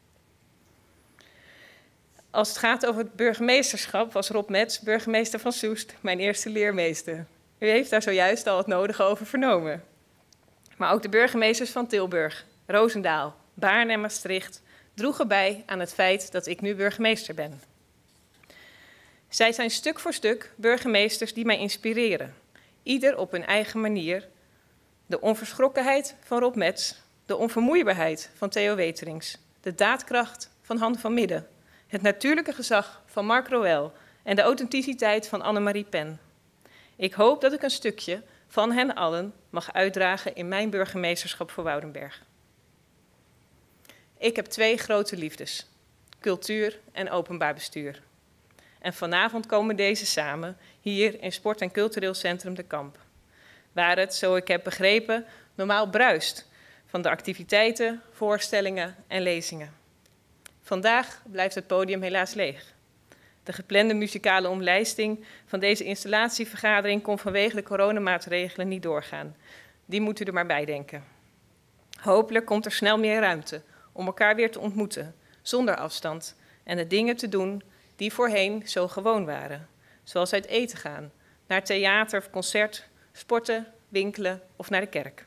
Als het gaat over het burgemeesterschap was Rob Metz, burgemeester van Soest, mijn eerste leermeester. U heeft daar zojuist al het nodige over vernomen. Maar ook de burgemeesters van Tilburg, Roosendaal, Baarn en Maastricht droegen bij aan het feit dat ik nu burgemeester ben. Zij zijn stuk voor stuk burgemeesters die mij inspireren, ieder op hun eigen manier. De onverschrokkenheid van Rob Metz, de onvermoeibaarheid van Theo Weterings, de daadkracht van Han van Midden, het natuurlijke gezag van Mark Roel en de authenticiteit van Annemarie Pen. Ik hoop dat ik een stukje van hen allen mag uitdragen in mijn burgemeesterschap voor Woudenberg. Ik heb twee grote liefdes, cultuur en openbaar bestuur. En vanavond komen deze samen hier in Sport- en Cultureel Centrum De Kamp. Waar het, zo ik heb begrepen, normaal bruist van de activiteiten, voorstellingen en lezingen. Vandaag blijft het podium helaas leeg. De geplande muzikale omlijsting van deze installatievergadering kon vanwege de coronamaatregelen niet doorgaan. Die moet u er maar bij denken. Hopelijk komt er snel meer ruimte om elkaar weer te ontmoeten, zonder afstand, en de dingen te doen die voorheen zo gewoon waren. Zoals uit eten gaan, naar theater, concert, sporten, winkelen of naar de kerk.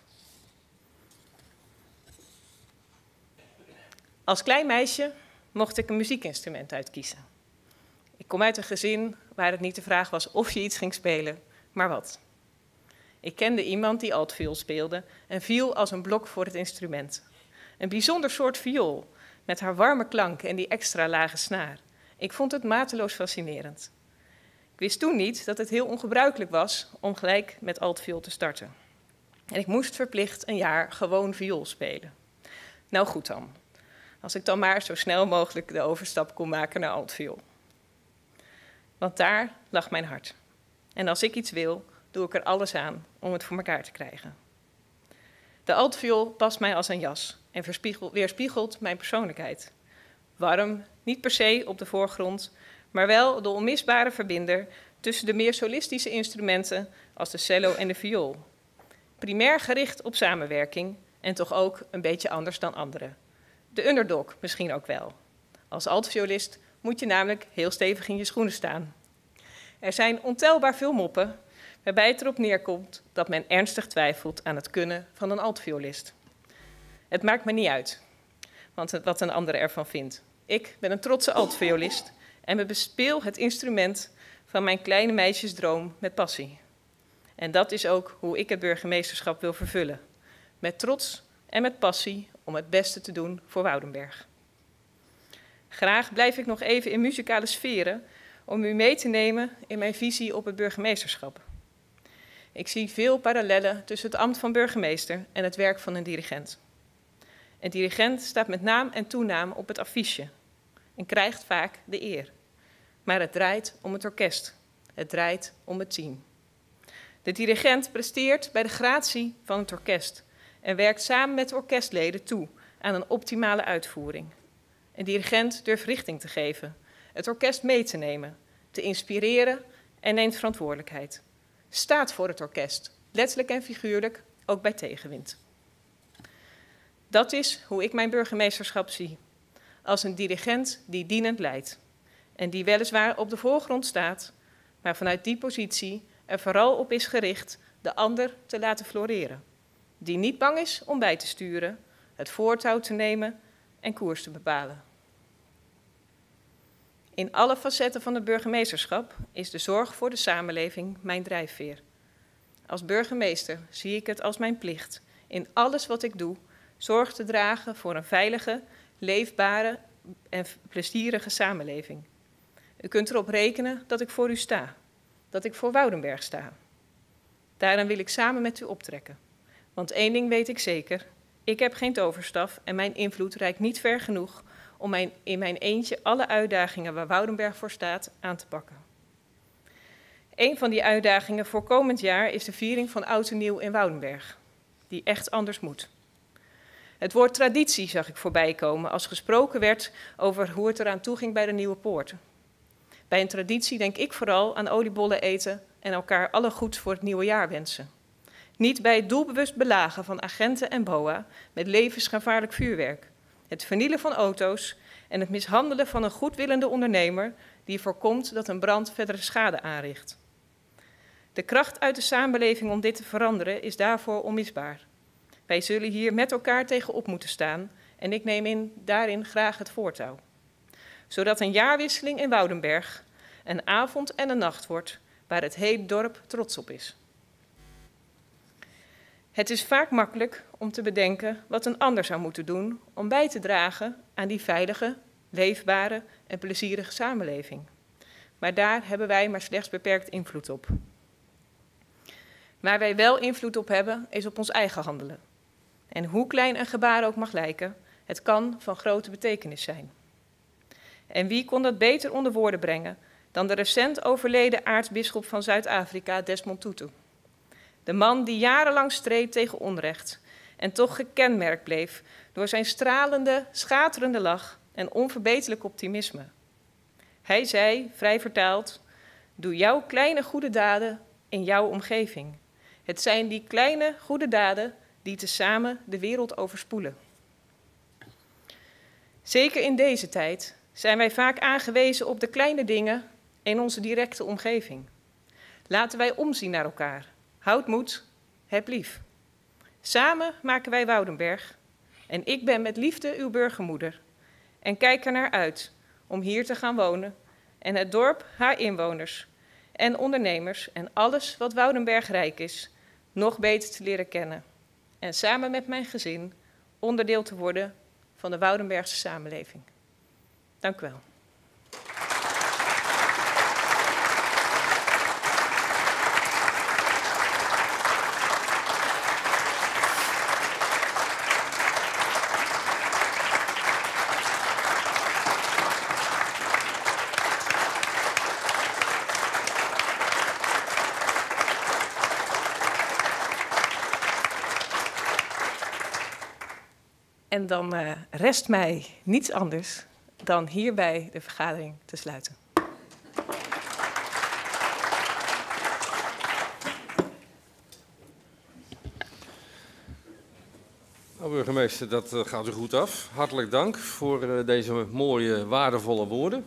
Als klein meisje mocht ik een muziekinstrument uitkiezen. Ik kom uit een gezin waar het niet de vraag was of je iets ging spelen, maar wat. Ik kende iemand die altviool speelde en viel als een blok voor het instrument. Een bijzonder soort viool, met haar warme klank en die extra lage snaar. Ik vond het mateloos fascinerend. Ik wist toen niet dat het heel ongebruikelijk was om gelijk met altviool te starten. En ik moest verplicht een jaar gewoon viool spelen. Nou goed dan, als ik dan maar zo snel mogelijk de overstap kon maken naar altviool. Want daar lag mijn hart. En als ik iets wil, doe ik er alles aan om het voor elkaar te krijgen. De altviool past mij als een jas en weerspiegelt mijn persoonlijkheid. Warm, niet per se op de voorgrond, maar wel de onmisbare verbinder tussen de meer solistische instrumenten als de cello en de viool. Primair gericht op samenwerking en toch ook een beetje anders dan anderen. De underdog misschien ook wel. Als altviolist moet je namelijk heel stevig in je schoenen staan. Er zijn ontelbaar veel moppen waarbij het erop neerkomt dat men ernstig twijfelt aan het kunnen van een altviolist. Het maakt me niet uit, want wat een ander ervan vindt. Ik ben een trotse altviolist en bespeel het instrument van mijn kleine meisjesdroom met passie. En dat is ook hoe ik het burgemeesterschap wil vervullen. Met trots en met passie om het beste te doen voor Woudenberg. Graag blijf ik nog even in muzikale sferen om u mee te nemen in mijn visie op het burgemeesterschap. Ik zie veel parallellen tussen het ambt van burgemeester en het werk van een dirigent. Een dirigent staat met naam en toenaam op het affiche en krijgt vaak de eer. Maar het draait om het orkest. Het draait om het team. De dirigent presteert bij de gratie van het orkest en werkt samen met de orkestleden toe aan een optimale uitvoering. Een dirigent durft richting te geven, het orkest mee te nemen, te inspireren en neemt verantwoordelijkheid. Staat voor het orkest, letterlijk en figuurlijk, ook bij tegenwind. Dat is hoe ik mijn burgemeesterschap zie. Als een dirigent die dienend leidt. En die weliswaar op de voorgrond staat, maar vanuit die positie er vooral op is gericht de ander te laten floreren. Die niet bang is om bij te sturen, het voortouw te nemen en koers te bepalen. In alle facetten van het burgemeesterschap is de zorg voor de samenleving mijn drijfveer. Als burgemeester zie ik het als mijn plicht in alles wat ik doe zorg te dragen voor een veilige, leefbare en plezierige samenleving. U kunt erop rekenen dat ik voor u sta, dat ik voor Woudenberg sta. Daarom wil ik samen met u optrekken. Want één ding weet ik zeker, ik heb geen toverstaf en mijn invloed reikt niet ver genoeg om mijn, in mijn eentje alle uitdagingen waar Woudenberg voor staat aan te pakken. Een van die uitdagingen voor komend jaar is de viering van Oud en Nieuw in Woudenberg, die echt anders moet. Het woord traditie zag ik voorbij komen als gesproken werd over hoe het eraan toe ging bij de Nieuwe Poort. Bij een traditie denk ik vooral aan oliebollen eten en elkaar alle goeds voor het nieuwe jaar wensen. Niet bij het doelbewust belagen van agenten en B O A met levensgevaarlijk vuurwerk, het vernielen van auto's en het mishandelen van een goedwillende ondernemer die voorkomt dat een brand verdere schade aanricht. De kracht uit de samenleving om dit te veranderen is daarvoor onmisbaar. Wij zullen hier met elkaar tegenop moeten staan en ik neem in, daarin graag het voortouw. Zodat een jaarwisseling in Woudenberg een avond en een nacht wordt waar het hele dorp trots op is. Het is vaak makkelijk om te bedenken wat een ander zou moeten doen om bij te dragen aan die veilige, leefbare en plezierige samenleving. Maar daar hebben wij maar slechts beperkt invloed op. Waar wij wel invloed op hebben, is op ons eigen handelen. En hoe klein een gebaar ook mag lijken, het kan van grote betekenis zijn. En wie kon dat beter onder woorden brengen dan de recent overleden aartsbisschop van Zuid-Afrika, Desmond Tutu. De man die jarenlang streed tegen onrecht en toch gekenmerkt bleef door zijn stralende, schaterende lach en onverbeterlijk optimisme. Hij zei, vrij vertaald, doe jouw kleine goede daden in jouw omgeving. Het zijn die kleine goede daden die tezamen de wereld overspoelen. Zeker in deze tijd zijn wij vaak aangewezen op de kleine dingen in onze directe omgeving. Laten wij omzien naar elkaar. Houd moed, heb lief. Samen maken wij Woudenberg en ik ben met liefde uw burgermoeder en kijk er naar uit om hier te gaan wonen en het dorp, haar inwoners en ondernemers en alles wat Woudenberg rijk is, nog beter te leren kennen. En samen met mijn gezin onderdeel te worden van de Woudenbergse samenleving. Dank u wel. En dan uh, rest mij niets anders dan hierbij de vergadering te sluiten. Nou, burgemeester, dat uh, gaat u goed af. Hartelijk dank voor uh, deze mooie, waardevolle woorden.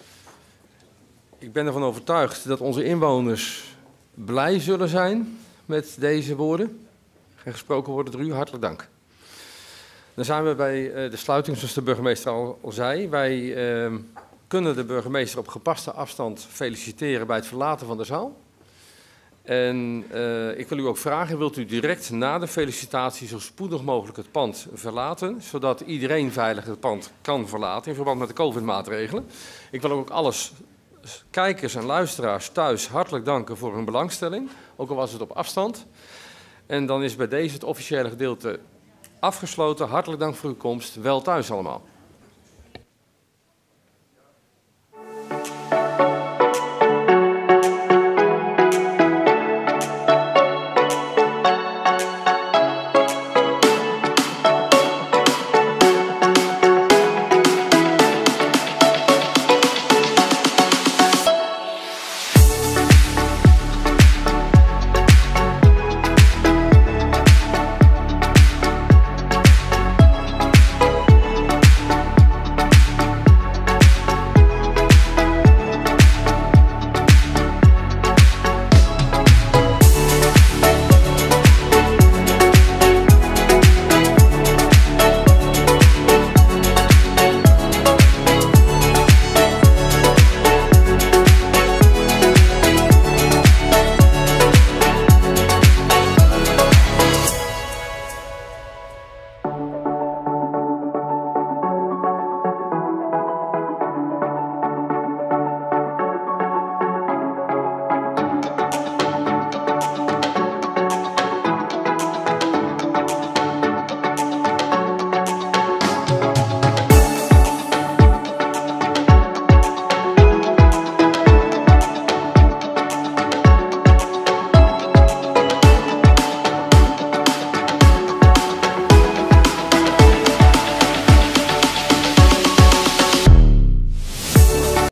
Ik ben ervan overtuigd dat onze inwoners blij zullen zijn met deze woorden. Geen gesproken woorden door u, hartelijk dank. Dan zijn we bij de sluiting, zoals de burgemeester al, al zei. Wij uh, kunnen de burgemeester op gepaste afstand feliciteren bij het verlaten van de zaal. En uh, ik wil u ook vragen, wilt u direct na de felicitatie zo spoedig mogelijk het pand verlaten, zodat iedereen veilig het pand kan verlaten in verband met de COVID-maatregelen. Ik wil ook alles, kijkers en luisteraars thuis hartelijk danken voor hun belangstelling, ook al was het op afstand. En dan is bij deze het officiële gedeelte afgesloten. Hartelijk dank voor uw komst. Wel thuis allemaal.